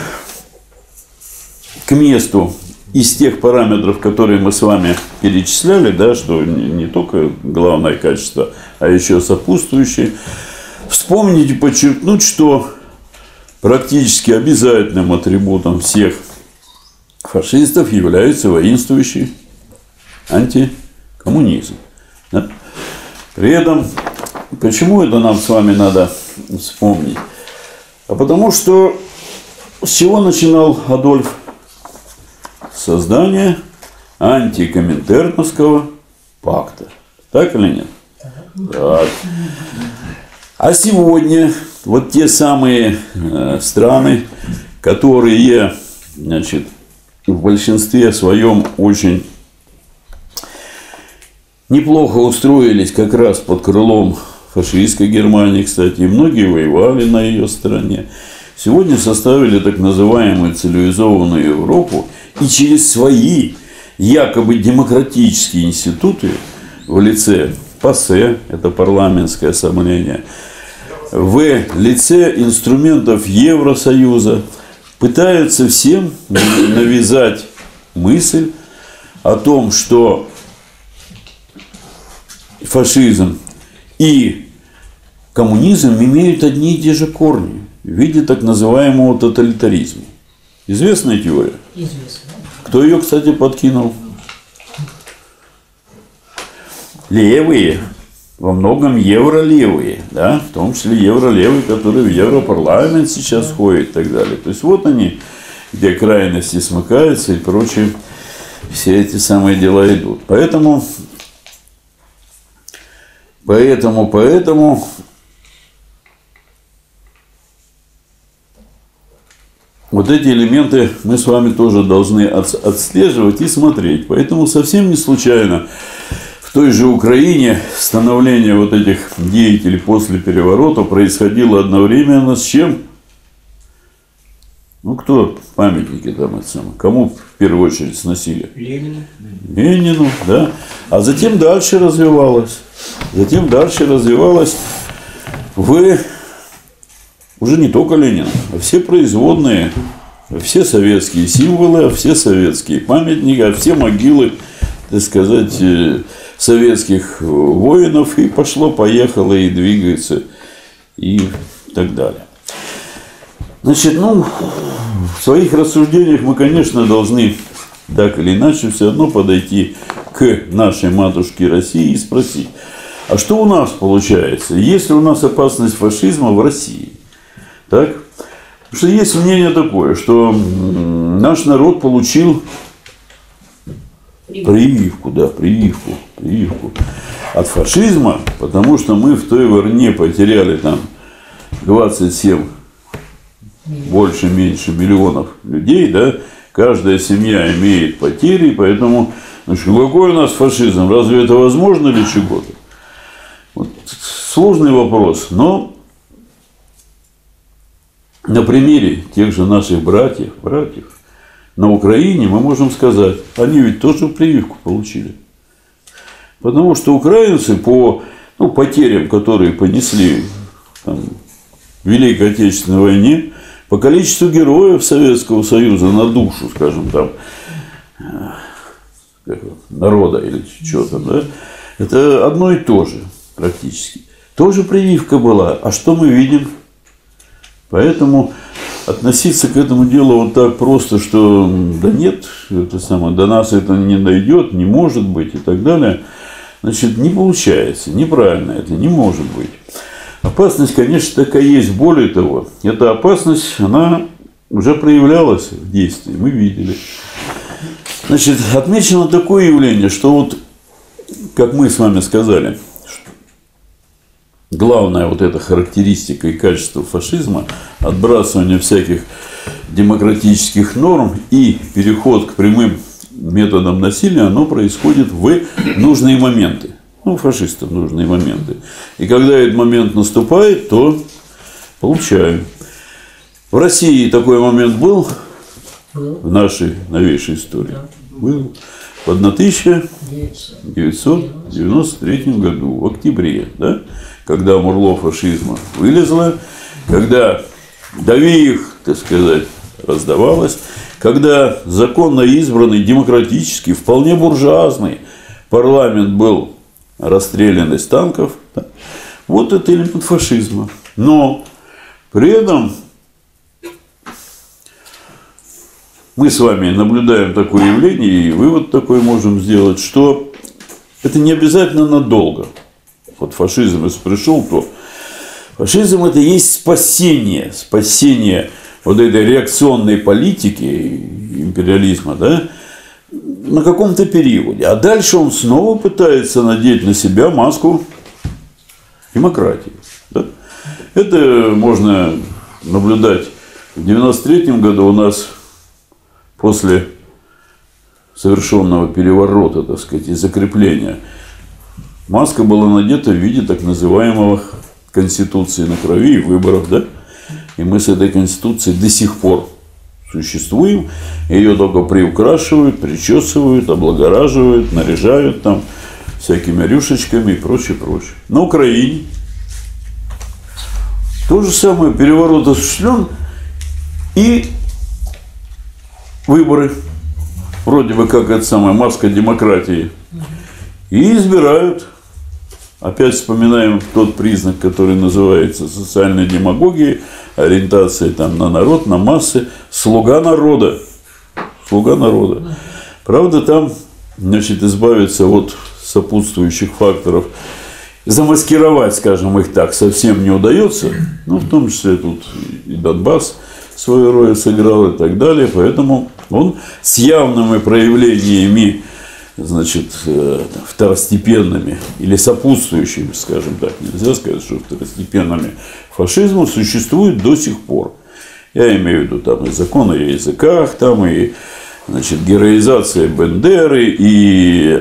[SPEAKER 2] к месту из тех параметров, которые мы с вами перечисляли, да, что не только главное качество, а еще сопутствующие, вспомнить и подчеркнуть, что практически обязательным атрибутом всех фашистов является воинствующий антикоммунизм. Да? При этом, почему это нам с вами надо вспомнить? А потому что с чего начинал Адольф? Создание антикоминтерновского пакта. Так или нет? Так. А сегодня вот те самые страны, которые, значит, в большинстве своем очень неплохо устроились как раз под крылом фашистской Германии, кстати, и многие воевали на ее стороне, сегодня составили так называемую цивилизованную Европу и через свои якобы демократические институты в лице ПАСЕ, это парламентское ассамблея, в лице инструментов Евросоюза пытаются всем навязать мысль о том, что фашизм и коммунизм имеют одни и те же корни в виде так называемого тоталитаризма. Известная теория?
[SPEAKER 3] Известно.
[SPEAKER 2] Кто ее, кстати, подкинул? Левые. Во многом евролевые, да, в том числе евролевые, которые в Европарламент сейчас ходят и так далее. То есть вот они, где крайности смыкаются и прочее, все эти самые дела идут. Поэтому вот эти элементы мы с вами тоже должны отслеживать и смотреть. Поэтому совсем не случайно в той же Украине становление вот этих деятелей после переворота происходило одновременно с чем? Ну, кто памятники там, это самое, кому в первую очередь сносили?
[SPEAKER 3] Ленину.
[SPEAKER 2] Ленину, да. А затем дальше развивалось. Вы уже не только Ленин, а все производные, все советские символы, все советские памятники, все могилы, так сказать, советских воинов, и пошло-поехало, и двигается, и так далее. Значит, ну, в своих рассуждениях мы, конечно, должны так или иначе все равно подойти к нашей матушке России и спросить, а что у нас получается? Есть ли у нас опасность фашизма в России? Так? Потому что есть мнение такое, что наш народ получил прививку от фашизма, потому что мы в той войне потеряли там 27 больше-меньше миллионов людей, да, каждая семья имеет потери, поэтому, значит, какой у нас фашизм, разве это возможно или чего-то? Вот, сложный вопрос, но на примере тех же наших братьев на Украине мы можем сказать, они ведь тоже прививку получили. Потому что украинцы по потерям, которые понесли там, в Великой Отечественной войне, по количеству героев Советского Союза на душу, скажем, там, народа или что-то, да, это одно и то же практически. Тоже прививка была. А что мы видим? Поэтому относиться к этому делу вот так просто, что да нет, до нас это не дойдет, не может быть и так далее, значит, не получается, неправильно это, не может быть. Опасность, конечно, такая есть. Более того, эта опасность, она уже проявлялась в действии, мы видели. Значит, отмечено такое явление, что вот, как мы с вами сказали, главная вот эта характеристика и качество фашизма, отбрасывание всяких демократических норм и переход к прямым методам насилия, оно происходит в нужные моменты. Ну, фашистам нужные моменты. И когда этот момент наступает, то получаем. В России такой момент был в нашей новейшей истории.
[SPEAKER 3] Да.
[SPEAKER 2] Был в 1993 году, в октябре, да, когда мурло фашизма вылезло, когда дави их, так сказать, раздавалось, когда законно избранный, демократический, вполне буржуазный парламент был расстрелян из танков. Да. Вот это элемент фашизма. Но при этом мы с вами наблюдаем такое явление, и вывод такой можем сделать, что это не обязательно надолго. Вот фашизм, если пришел, то фашизм это и есть спасение вот этой реакционной политики империализма, да, на каком-то периоде. А дальше он снова пытается надеть на себя маску демократии. Да? Это можно наблюдать. В 1993 году у нас после совершенного переворота, так сказать, и закрепления маска была надета в виде так называемого Конституции на крови и выборов. Да? И мы с этой Конституцией до сих пор существуем, ее только приукрашивают, причесывают, облагораживают, наряжают там всякими рюшечками и прочее. На Украине то же самое, переворот осуществлен, и выборы, вроде бы как это самая маска демократии, и избирают. Опять вспоминаем тот признак, который называется социальной демагогией, ориентация там на народ, на массы, слуга народа. Правда, там, значит, избавиться от сопутствующих факторов, замаскировать, скажем, их так совсем не удается. Ну, в том числе тут и Донбасс свою роль сыграл и так далее. Поэтому он с явными проявлениями, значит, второстепенными или сопутствующими, скажем так, нельзя сказать, что второстепенными фашизму существует до сих пор. Я имею в виду там и закон о языках, там и, значит, героизация Бендеры, и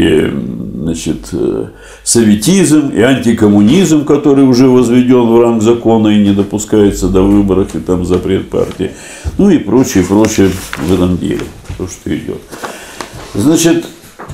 [SPEAKER 2] советизм, и антикоммунизм, который уже возведен в ранг закона и не допускается до выборов, и там запрет партии, ну и прочее в этом деле, то, что идет. Значит,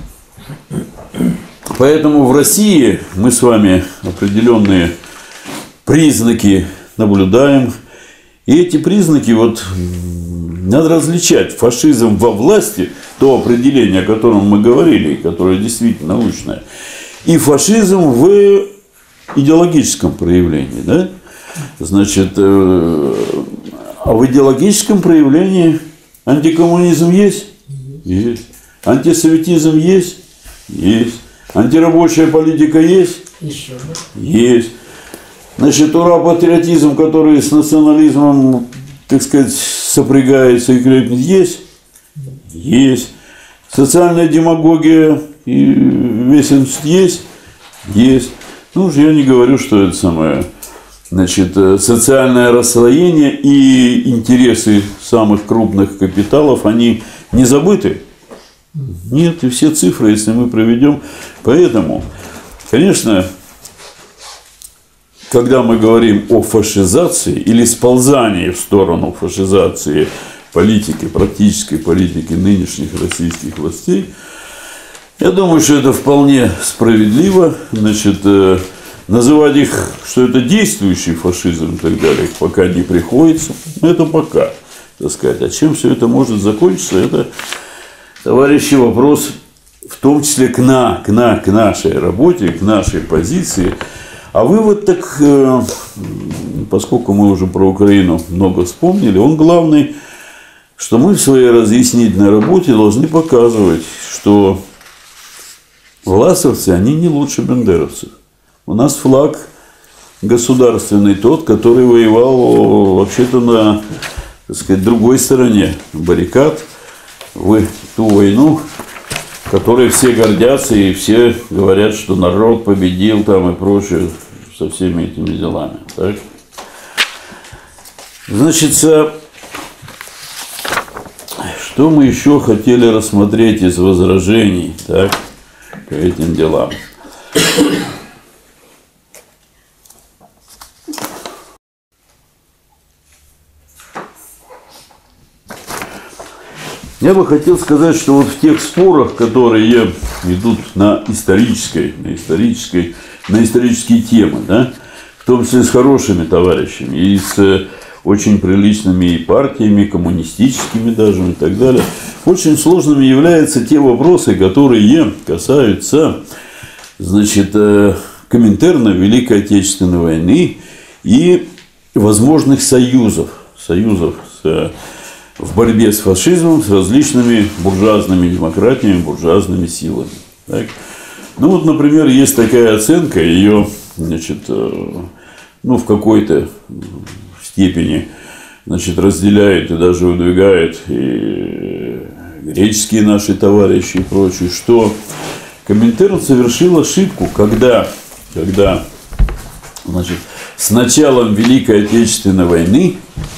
[SPEAKER 2] поэтому в России мы с вами определенные признаки наблюдаем. И эти признаки вот надо различать. Фашизм во власти, то определение, о котором мы говорили, которое действительно научное, и фашизм в идеологическом проявлении. Да? Значит, а в идеологическом проявлении антикоммунизм есть? Есть. Антисоветизм есть? Есть. Антирабочая политика есть?
[SPEAKER 3] Еще.
[SPEAKER 2] Есть. Значит, ура-патриотизм, который с национализмом, так сказать, сопрягается и крепнет, есть? Есть. Социальная демагогия и веселость есть? Есть. Ну, уж я не говорю, что это самое, значит, социальное расслоение и интересы самых крупных капиталов, они не забыты? Нет, и все цифры, если мы проведем. Поэтому, конечно, когда мы говорим о фашизации или сползании в сторону фашизации политики, практической политики нынешних российских властей, я думаю, что это вполне справедливо. Значит, называть их, что это действующий фашизм и так далее, пока не приходится. Это пока, так сказать. А чем все это может закончиться, это, товарищи, вопрос в том числе к нашей работе, к нашей позиции. А вывод, так, поскольку мы уже про Украину много вспомнили, он главный, что мы в своей разъяснительной работе должны показывать, что власовцы, они не лучше бендеровцев. У нас флаг государственный тот, который воевал вообще-то на, так сказать, другой стороне баррикад в ту войну, которой все гордятся и все говорят, что народ победил там и прочее со всеми этими делами. Так? Значит, что мы еще хотели рассмотреть из возражений, так, к этим делам? Я бы хотел сказать, что вот в тех спорах, которые идут на исторические темы, да, в том числе с хорошими товарищами и с очень приличными и партиями, коммунистическими даже и так далее, очень сложными являются те вопросы, которые касаются, значит, Коминтерна, Великой Отечественной войны и возможных союзов в борьбе с фашизмом, с различными буржуазными демократиями, буржуазными силами. Так? Ну вот, например, есть такая оценка, ее, значит, ну, в какой-то степени, значит, разделяют и даже выдвигают и греческие наши товарищи и прочее, что Коминтерн совершил ошибку, когда значит, с началом Великой Отечественной войны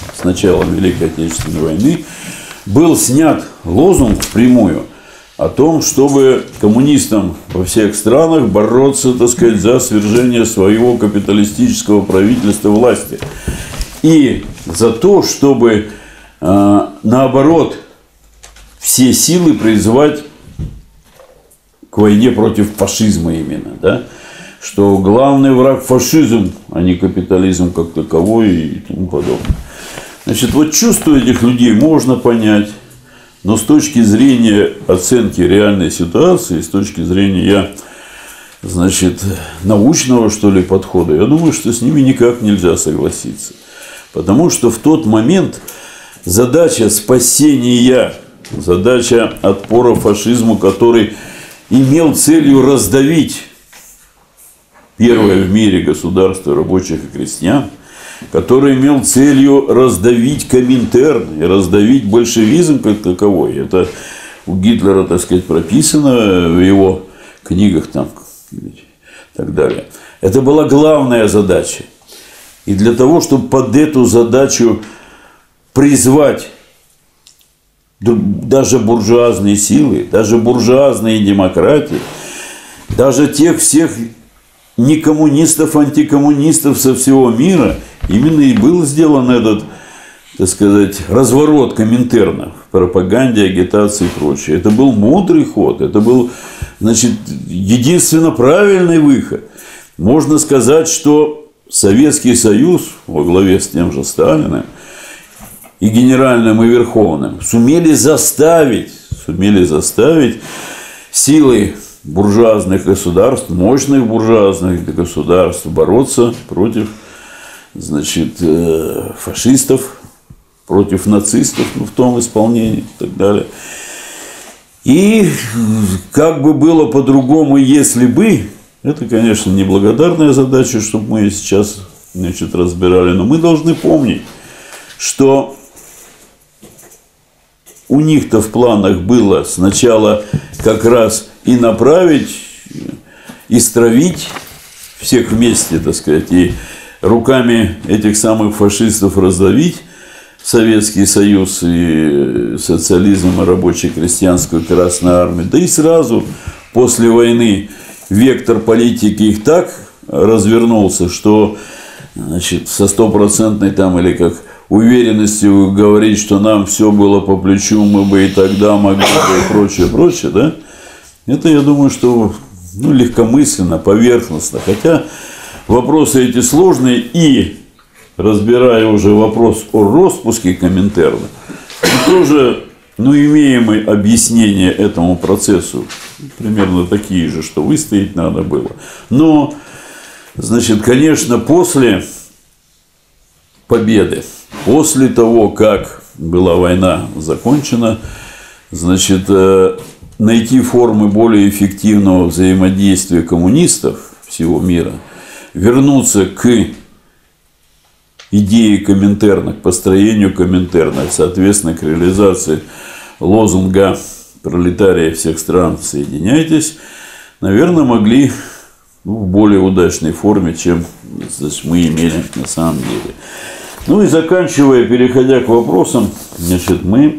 [SPEAKER 2] был снят лозунг впрямую о том, чтобы коммунистам во всех странах бороться, так сказать, за свержение своего капиталистического правительства власти. И за то, чтобы, наоборот, все силы призывать к войне против фашизма именно, да? Что главный враг фашизм, а не капитализм как таковой и тому подобное. Значит, вот чувства этих людей можно понять, но с точки зрения оценки реальной ситуации, с точки зрения, значит, научного, что ли, подхода, я думаю, что с ними никак нельзя согласиться. Потому что в тот момент задача спасения, задача отпора фашизму, который имел целью раздавить первое в мире государство рабочих и крестьян, который имел целью раздавить Коминтерн и раздавить большевизм как таковой. Это у Гитлера, так сказать, прописано в его книгах там, и так далее. Это была главная задача. И для того, чтобы под эту задачу призвать даже буржуазные силы, даже буржуазные демократии, даже тех всех некоммунистов, антикоммунистов со всего мира, именно и был сделан этот, так сказать, разворот Коминтерна в пропаганде, агитации и прочее. Это был мудрый ход, это был, значит, единственно правильный выход. Можно сказать, что Советский Союз во главе с тем же Сталиным и генеральным, и верховным сумели заставить силы буржуазных государств, мощных буржуазных государств бороться против, значит, фашистов, против нацистов, ну, в том исполнении и так далее. И как бы было по-другому, если бы, это, конечно, неблагодарная задача, чтобы мы сейчас, значит, разбирали, но мы должны помнить, что у них-то в планах было сначала как раз и направить, и стравить всех вместе, так сказать, и руками этих самых фашистов раздавить Советский Союз и социализм, и рабоче-крестьянскую Красную Армию. Да и сразу после войны вектор политики их так развернулся, что, значит, со стопроцентной там или как уверенностью говорить, что нам все было по плечу, мы бы и тогда могли бы и прочее, прочее, да? Это, я думаю, что, ну, легкомысленно, поверхностно. Хотя вопросы эти сложные, и разбирая уже вопрос о распуске Коминтерна, мы тоже, ну, имеем и объяснение этому процессу, примерно такие же, что выстоять надо было. Но, значит, конечно, после победы, после того, как была война закончена, значит, найти формы более эффективного взаимодействия коммунистов всего мира, вернуться к идее Коминтерна, к построению Коминтерна, соответственно, к реализации лозунга пролетария всех стран «Соединяйтесь», наверное, могли, ну, в более удачной форме, чем, значит, мы имели на самом деле. Ну и заканчивая, переходя к вопросам, значит, мы,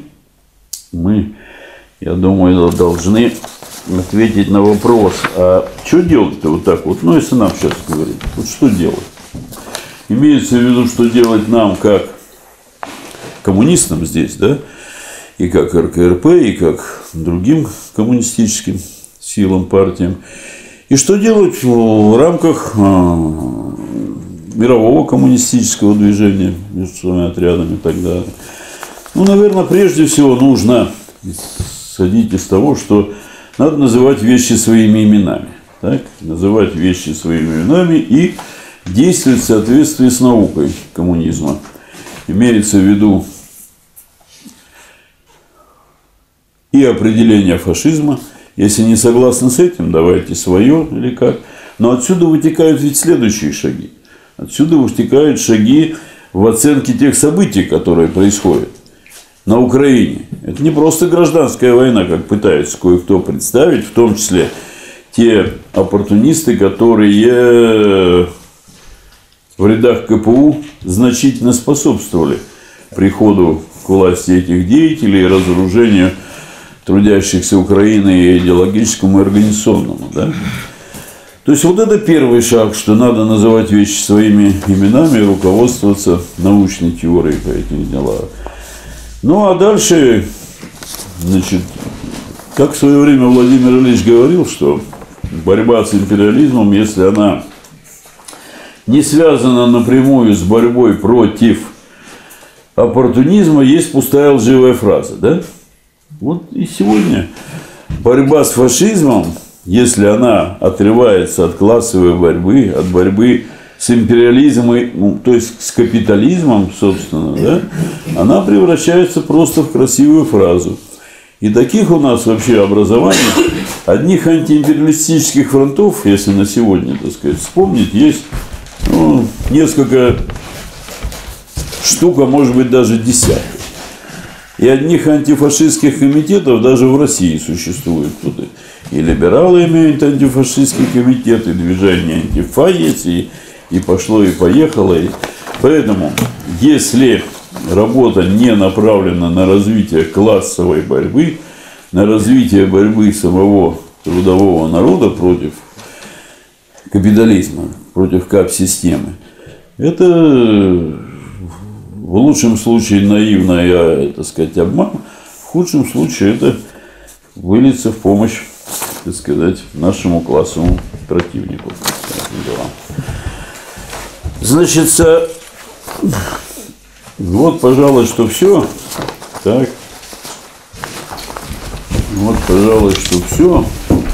[SPEAKER 2] я думаю, должны ответить на вопрос, а что делать-то вот так вот, ну, если нам сейчас говорить, вот что делать? Имеется в виду, что делать нам, как коммунистам здесь, да, и как РКРП, и как другим коммунистическим силам, партиям, и что делать в рамках мирового коммунистического движения между своими отрядами и так далее. Ну, наверное, прежде всего нужно исходить из того, что надо называть вещи своими именами. Так? Называть вещи своими именами и действовать в соответствии с наукой коммунизма. Имеется в виду и определение фашизма. Если не согласны с этим, давайте свое или как. Но отсюда вытекают ведь следующие шаги. Отсюда вытекают шаги в оценке тех событий, которые происходят на Украине. Это не просто гражданская война, как пытаются кое-кто представить, в том числе те оппортунисты, которые в рядах КПУ значительно способствовали приходу к власти этих деятелей и разоружению трудящихся Украины и идеологическому, и организационному. Да? То есть вот это первый шаг, что надо называть вещи своими именами и руководствоваться научной теорией по этим делам. Ну а дальше, значит, как в свое время Владимир Ильич говорил, что борьба с империализмом, если она не связана напрямую с борьбой против оппортунизма, есть пустая лживая фраза. Да? Вот и сегодня борьба с фашизмом, если она отрывается от классовой борьбы, от борьбы с империализмом, то есть с капитализмом, собственно, да, она превращается просто в красивую фразу. И таких у нас вообще образований, одних антиимпериалистических фронтов, если на сегодня, так сказать, вспомнить, есть, ну, несколько штук, а может быть даже десятки. И одних антифашистских комитетов даже в России существует. Тут и либералы имеют антифашистский комитет, и движение антифа есть, и пошло, и поехало. И поэтому, если работа не направлена на развитие классовой борьбы, на развитие борьбы самого трудового народа против капитализма, против кап-системы, это в лучшем случае наивный, так сказать, обман, в худшем случае это выльется в помощь, так сказать, нашему классовому противнику. Значит, вот, пожалуй, что все. Так. Вот, пожалуй, что все.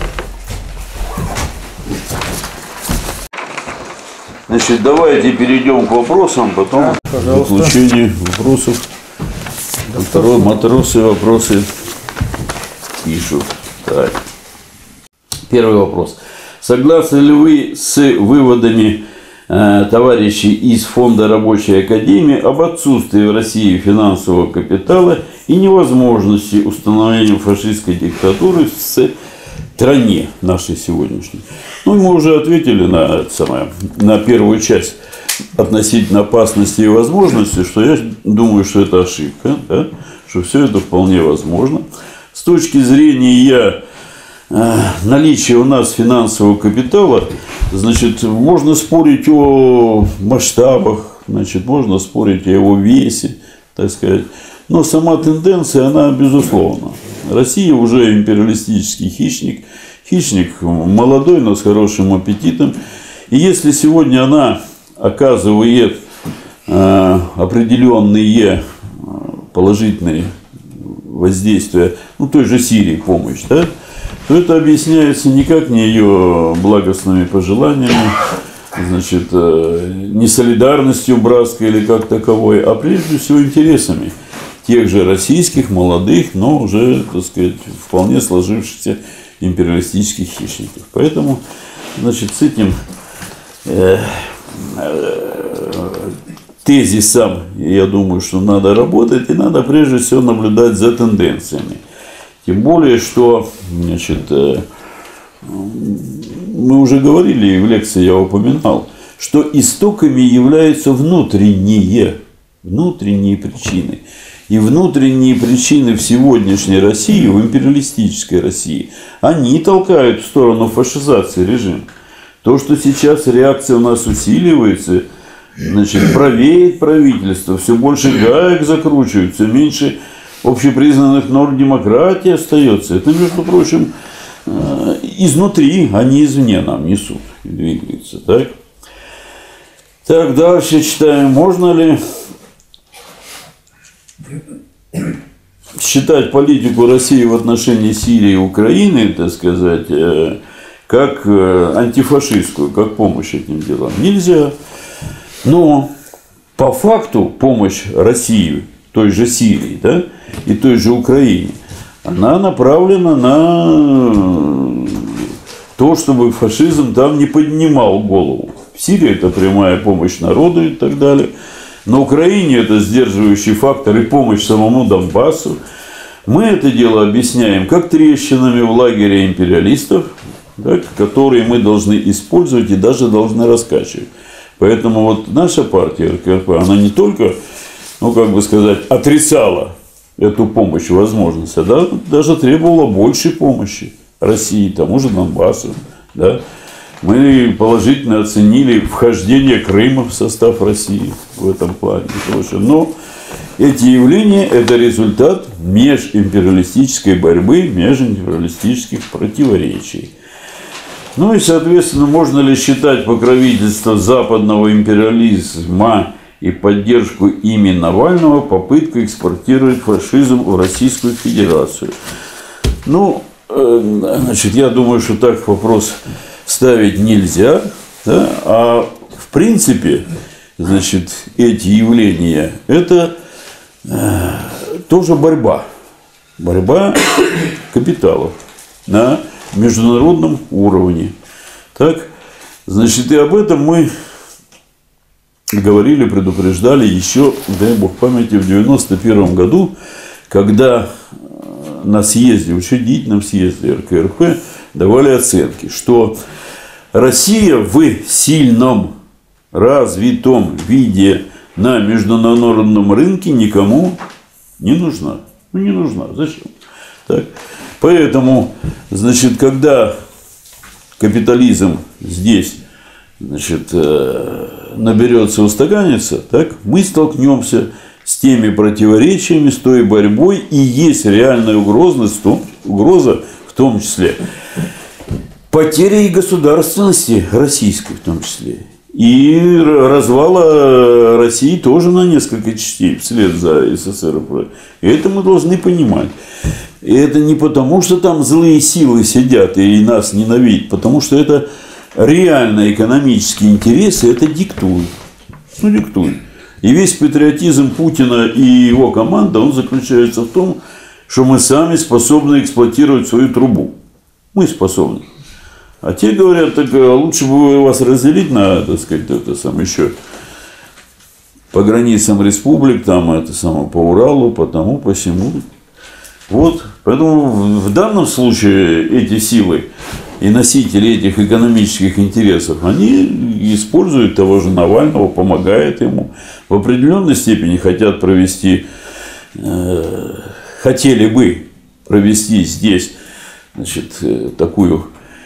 [SPEAKER 2] Значит, давайте перейдем к вопросам, потом в заключение вопросов. Второй матросы вопросы пишут. Так. Первый вопрос. Согласны ли вы с выводами товарищей из Фонда Рабочей Академии об отсутствии в России финансового капитала и невозможности установления фашистской диктатуры в стране нашей сегодняшней? Ну, мы уже ответили на первую часть относительно опасности и возможности, что я думаю, что это ошибка, да? Что все это вполне возможно. С точки зрения наличия у нас финансового капитала, значит, можно спорить о масштабах, значит, можно спорить о его весе, так сказать. Но сама тенденция, она безусловна. Россия уже империалистический хищник, хищник молодой, но с хорошим аппетитом. И если сегодня она оказывает определенные положительные воздействия, ну, той же Сирии помощь, да, то это объясняется никак не ее благостными пожеланиями, значит, не солидарностью братской или как таковой, а прежде всего интересами тех же российских, молодых, но уже, так сказать, вполне сложившихся империалистических хищников. Поэтому, значит, с этим тезисом, я думаю, что надо работать, и надо прежде всего наблюдать за тенденциями. Тем более, что, значит, мы уже говорили, и в лекции я упоминал, что истоками являются внутренние причины. И внутренние причины в сегодняшней России, в империалистической России, они толкают в сторону фашизации режима. То, что сейчас реакция у нас усиливается, значит, правеет правительство, все больше гаек закручиваются, меньше общепризнанных норм демократии остается. Это, между прочим, изнутри, а не извне нам несут и двигаются. Так? Так, дальше читаем. Можно ли считать политику России в отношении Сирии и Украины, так сказать, как антифашистскую, как помощь этим делам? Нельзя. Но по факту помощь России, той же Сирии, да, и той же Украине, она направлена на то, чтобы фашизм там не поднимал голову. В Сирии это прямая помощь народу и так далее. На Украине это сдерживающий фактор и помощь самому Донбассу. Мы это дело объясняем как трещинами в лагере империалистов, да, которые мы должны использовать и даже должны раскачивать. Поэтому вот наша партия РКП, она не только, ну, как бы сказать, отрицала эту помощь, возможность, а даже требовала большей помощи России, тому же Донбассу. Да. Мы положительно оценили вхождение Крыма в состав России в этом плане. Но эти явления – это результат межимпериалистической борьбы, межимпериалистических противоречий. Ну и, соответственно, можно ли считать покровительство западного империализма и поддержку ими Навального попыткой экспортировать фашизм в Российскую Федерацию? Ну, значит, я думаю, что так вопрос ставить нельзя, да? А в принципе, значит, эти явления – это тоже борьба капиталов на международном уровне. Так, значит, и об этом мы говорили, предупреждали еще, дай бог памяти, в 1991 году, когда на съезде, учредительном съезде РКРП давали оценки, что Россия в сильном, развитом виде на международном рынке никому не нужна. Ну, не нужна. Зачем? Так. Поэтому, значит, когда капитализм здесь, значит, наберется, устаканится, так, мы столкнемся с теми противоречиями, с той борьбой, и есть реальная угроза в том числе потери и государственности российской в том числе. И развала России тоже на несколько частей вслед за СССР. И это мы должны понимать. И это не потому, что там злые силы сидят и нас ненавидят, потому что это реально экономические интересы, это диктуют. Ну, диктуют. И весь патриотизм Путина и его команды, он заключается в том, что мы сами способны эксплуатировать свою трубу. Мы способны. А те говорят, так лучше бы вас разделить на, так сказать, это самое, еще по границам республик, там это самое, по Уралу, по тому, по всему. Вот, поэтому в данном случае эти силы и носители этих экономических интересов, они используют того же Навального, помогают ему, в определенной степени хотят провести, хотели бы провести здесь, значит, такую,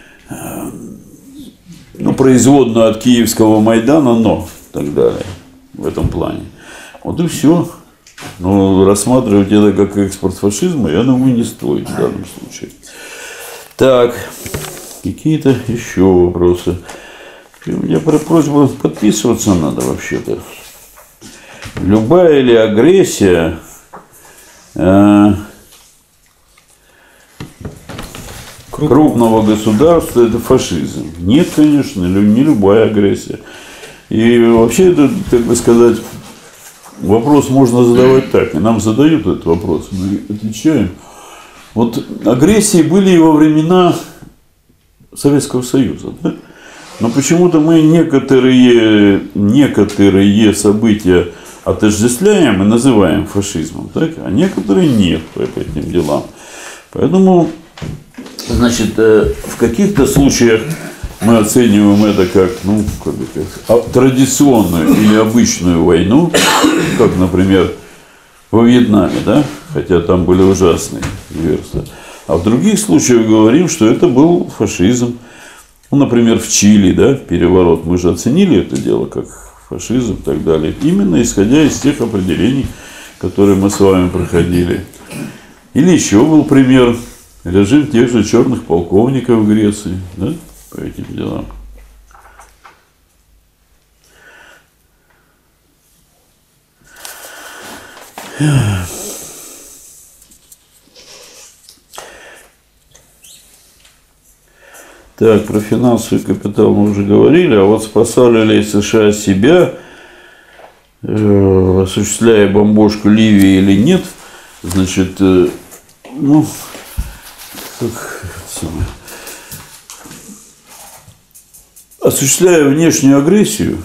[SPEAKER 2] ну, производную от киевского Майдана, но так далее, в этом плане. Вот и все. Но рассматривать это как экспорт фашизма, я думаю, не стоит в данном случае. Так, какие-то еще вопросы. У меня просьба подписываться надо вообще-то. Любая ли агрессия крупного государства – это фашизм? Нет, конечно, не любая агрессия. И вообще, это, как бы сказать, вопрос можно задавать так. И нам задают этот вопрос, мы отвечаем. Вот агрессии были и во времена Советского Союза. Да? Но почему-то мы некоторые события отождествляем и называем фашизмом, так? А некоторые нет по этим делам. Поэтому, значит, в каких-то случаях мы оцениваем это как, ну, как традиционную или обычную войну, как, например, во Вьетнаме, да? Хотя там были ужасные версии. А в других случаях говорим, что это был фашизм. Ну, например, в Чили, да, переворот. Мы же оценили это дело как фашизм и так далее. Именно исходя из тех определений, которые мы с вами проходили. Или еще был пример. Режим тех же черных полковников в Греции, да, по этим делам. Так, про финансовый капитал мы уже говорили, а вот спасали ли США себя, осуществляя бомбежку Ливии или нет, значит, ну, осуществляя внешнюю агрессию,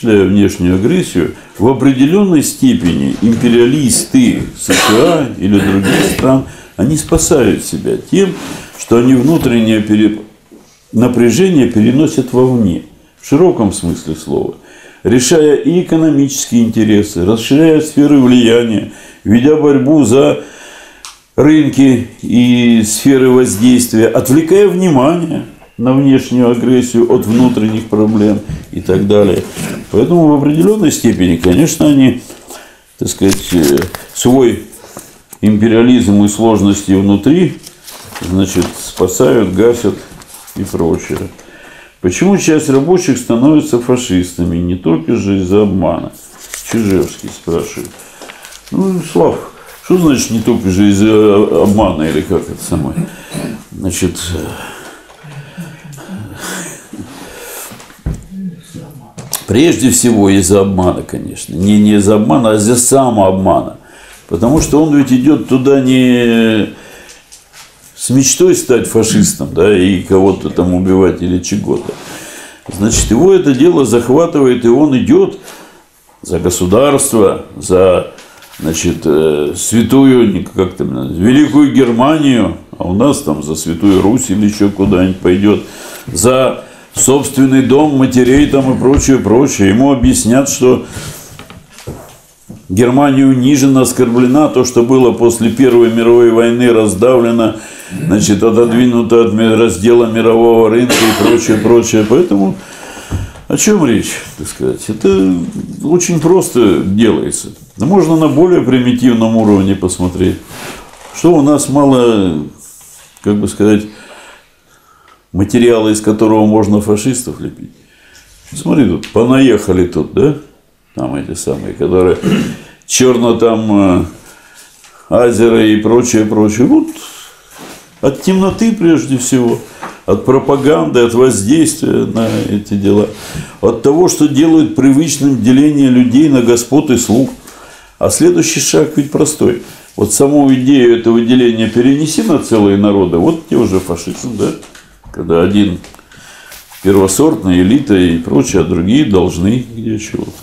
[SPEAKER 2] в определенной степени империалисты США или других стран, они спасают себя тем, что они внутреннее напряжение переносят вовне, в широком смысле слова, решая и экономические интересы, расширяя сферы влияния, ведя борьбу за рынки и сферы воздействия, отвлекая внимание на внешнюю агрессию от внутренних проблем и так далее. Поэтому в определенной степени, конечно, они, так сказать, свой империализм и сложности внутри, значит, спасают, гасят и прочее. Почему часть рабочих становятся фашистами? Не только же из-за обмана. Чижевский спрашивает. Ну, Слав, что значит не только же из-за обмана или как это самое? Значит, прежде всего из-за обмана, конечно. Не из-за обмана, а из-за самообмана. Потому что он ведь идет туда не с мечтой стать фашистом, да, и кого-то там убивать или чего-то. Значит, его это дело захватывает, и он идет за государство, за, значит, святую, как там, Великую Германию, а у нас там за Святую Русь или еще куда-нибудь пойдет, за собственный дом, матерей там и прочее, прочее. Ему объяснят, что Германия унижена, оскорблена, то, что было после Первой мировой войны, раздавлено, значит, отодвинуто от раздела мирового рынка и прочее, прочее. Поэтому о чем речь, так сказать? Это очень просто делается. Можно на более примитивном уровне посмотреть, что у нас мало, как бы сказать, материала, из которого можно фашистов лепить. Смотри, тут понаехали тут, да? Там эти самые, которые черно там азеры и прочее, прочее. Вот от темноты прежде всего, от пропаганды, от воздействия на эти дела, от того, что делают привычным деление людей на господ и слуг. А следующий шаг ведь простой. Вот саму идею этого деления перенеси на целые народы, вот тебе уже фашизм, да? Когда один первосортный, элита и прочее, а другие должны где чего-то.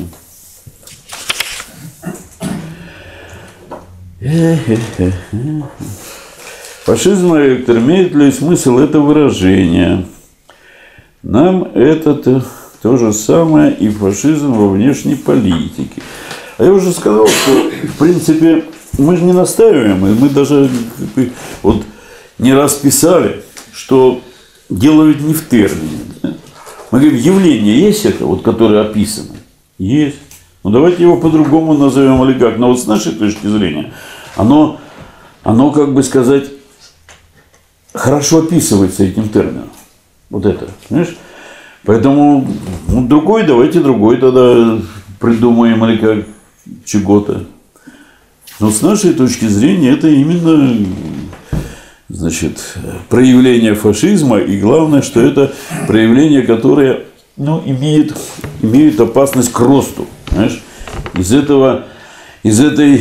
[SPEAKER 2] Фашизм, Виктор, имеет ли смысл это выражение? Нам это то же самое и фашизм во внешней политике. А я уже сказал, что в принципе мы же не настаиваем, и мы даже вот не раз писали, что дело ведь не в термине. Мы говорим, явление есть это, вот, которое описано? Есть. Ну давайте его по-другому назовем или как. Но вот с нашей точки зрения, оно как бы сказать, хорошо описывается этим термином. Вот это, понимаешь? Поэтому другой, давайте другой тогда придумаем или как чего-то. Но с нашей точки зрения это именно, значит, проявление фашизма, и главное, что это проявление, которое, ну, имеет опасность к росту. Понимаешь? Из этой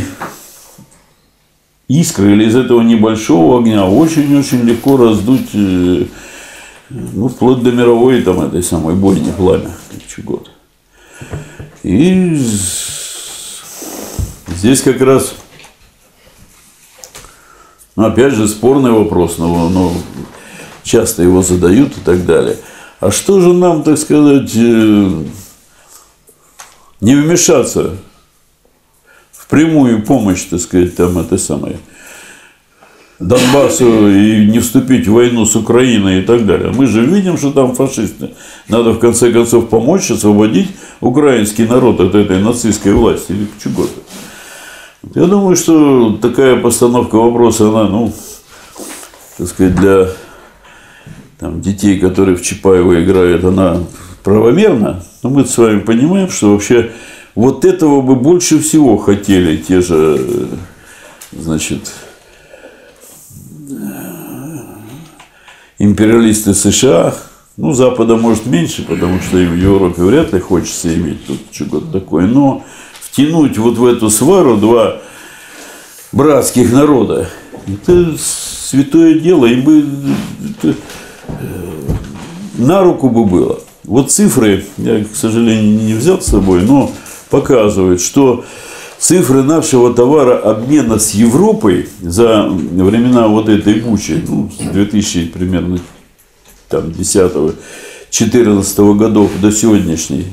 [SPEAKER 2] искры или из этого небольшого огня очень-очень легко раздуть, ну, вплоть до мировой там этой самой бойни, пламя чего-то. И здесь как раз, ну, опять же, спорный вопрос, но часто его задают и так далее. А что же нам, так сказать, не вмешаться в прямую помощь, так сказать, там это самое, Донбассу и не вступить в войну с Украиной и так далее? Мы же видим, что там фашисты. Надо в конце концов помочь освободить украинский народ от этой нацистской власти или чего-то. Я думаю, что такая постановка вопроса, она, ну, так сказать, для там, детей, которые в Чапаева играют, она правомерна. Но мы с вами понимаем, что вообще вот этого бы больше всего хотели те же, значит, империалисты США. Ну, Запада может меньше, потому что им в Европе вряд ли хочется иметь тут чего-то такое. Но втянуть вот в эту свару два братских народа — это святое дело, им бы на руку бы было. Вот цифры, я, к сожалению, не взял с собой, но показывают, что цифры нашего товарообмена с Европой за времена вот этой бучи, ну, с 2000 примерно 10-14 годов до сегодняшней,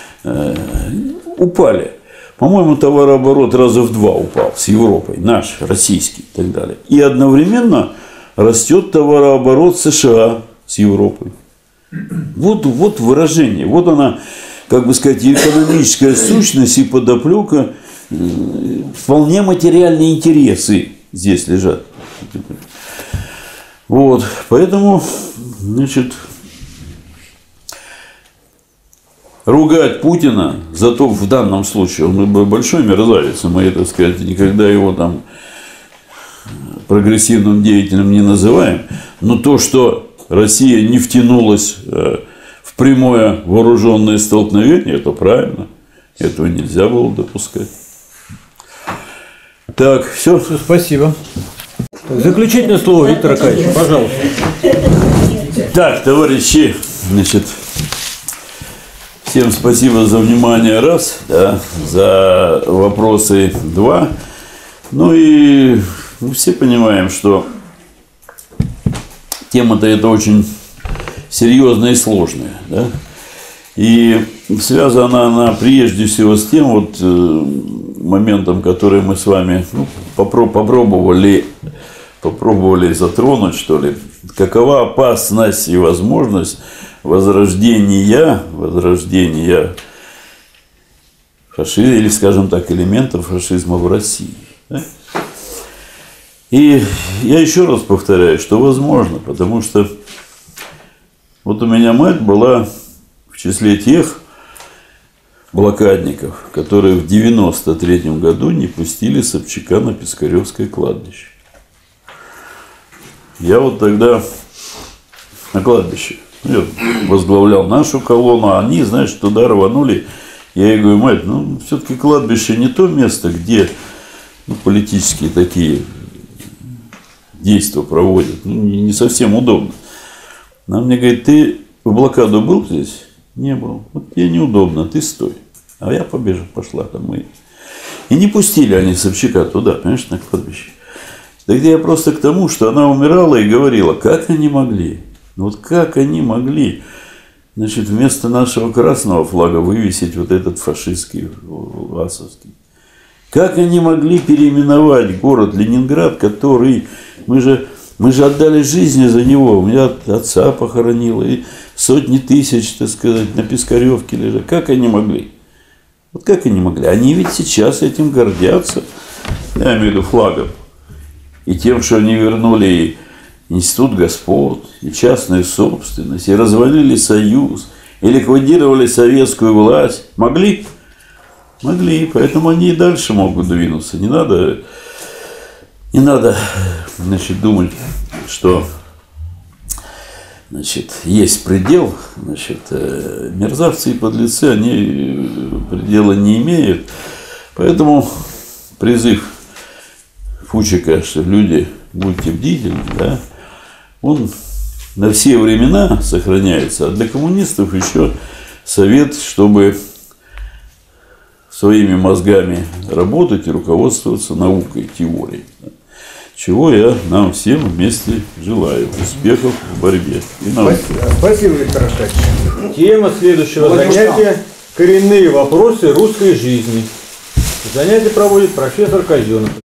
[SPEAKER 2] упали. По-моему, товарооборот раза в 2 упал с Европой, наш, российский и так далее. И одновременно растет товарооборот США с Европой. Вот выражение, вот она, как бы сказать, экономическая сущность и подоплека, вполне материальные интересы здесь лежат. Вот, поэтому, значит, ругать Путина за то, в данном случае, он большой мерзавец, мы, так сказать, никогда его там прогрессивным деятелем не называем, но то, что Россия не втянулась в прямое вооруженное столкновение, это правильно, этого нельзя было допускать. Так, все.
[SPEAKER 1] Спасибо. Заключительное слово, Виктор Аркадьевич, пожалуйста.
[SPEAKER 2] Так, товарищи, значит, всем спасибо за внимание, раз, да, за вопросы, два. Ну и мы все понимаем, что тема-то это очень серьезная и сложная, да? И связана она прежде всего с тем, вот, моментом, который мы с вами попробовали затронуть, что ли. Какова опасность и возможность возрождения фашизма, или, скажем так, элементов фашизма в России. Да? И я еще раз повторяю, что возможно, потому что вот у меня мать была в числе тех блокадников, которые в 93-м году не пустили Собчака на Пискаревское кладбище. Я вот тогда на кладбище, я возглавлял нашу колонну, а они, значит, туда рванули. Я ей говорю: мать, ну, все-таки кладбище не то место, где политические такие действия проводят. Ну, не совсем удобно. Она мне говорит: ты в блокаду был здесь? Не был. Вот тебе неудобно, ты стой. А я пошла там. И не пустили они Собчака туда, понимаешь, на кладбище. Так я просто к тому, что она умирала и говорила: как они могли? Ну вот как они могли, значит, вместо нашего красного флага вывесить вот этот фашистский, власовский? Как они могли переименовать город Ленинград, который... Мы же отдали жизни за него. У меня отца похоронило, и сотни тысяч, так сказать, на Пискаревке лежат. Как они могли? Вот как они могли? Они ведь сейчас этим гордятся, я имею в виду флагом. И тем, что они вернули и институт господ, и частную собственность, и развалили союз, и ликвидировали советскую власть. Могли? Могли. Поэтому они и дальше могут двинуться. Не надо, значит, думать, что, значит, есть предел. Значит, мерзавцы и подлецы, они предела не имеют. Поэтому призыв Фучика, что люди, будьте бдительны, да, он на все времена сохраняется. А для коммунистов еще совет, чтобы своими мозгами работать и руководствоваться наукой, теорией. Чего я нам всем вместе желаю. Успехов в борьбе и науке.
[SPEAKER 4] Спасибо, Виктор Аркадьевич.
[SPEAKER 1] Тема следующего занятия – коренные вопросы русской жизни. Занятие проводит профессор Казенов.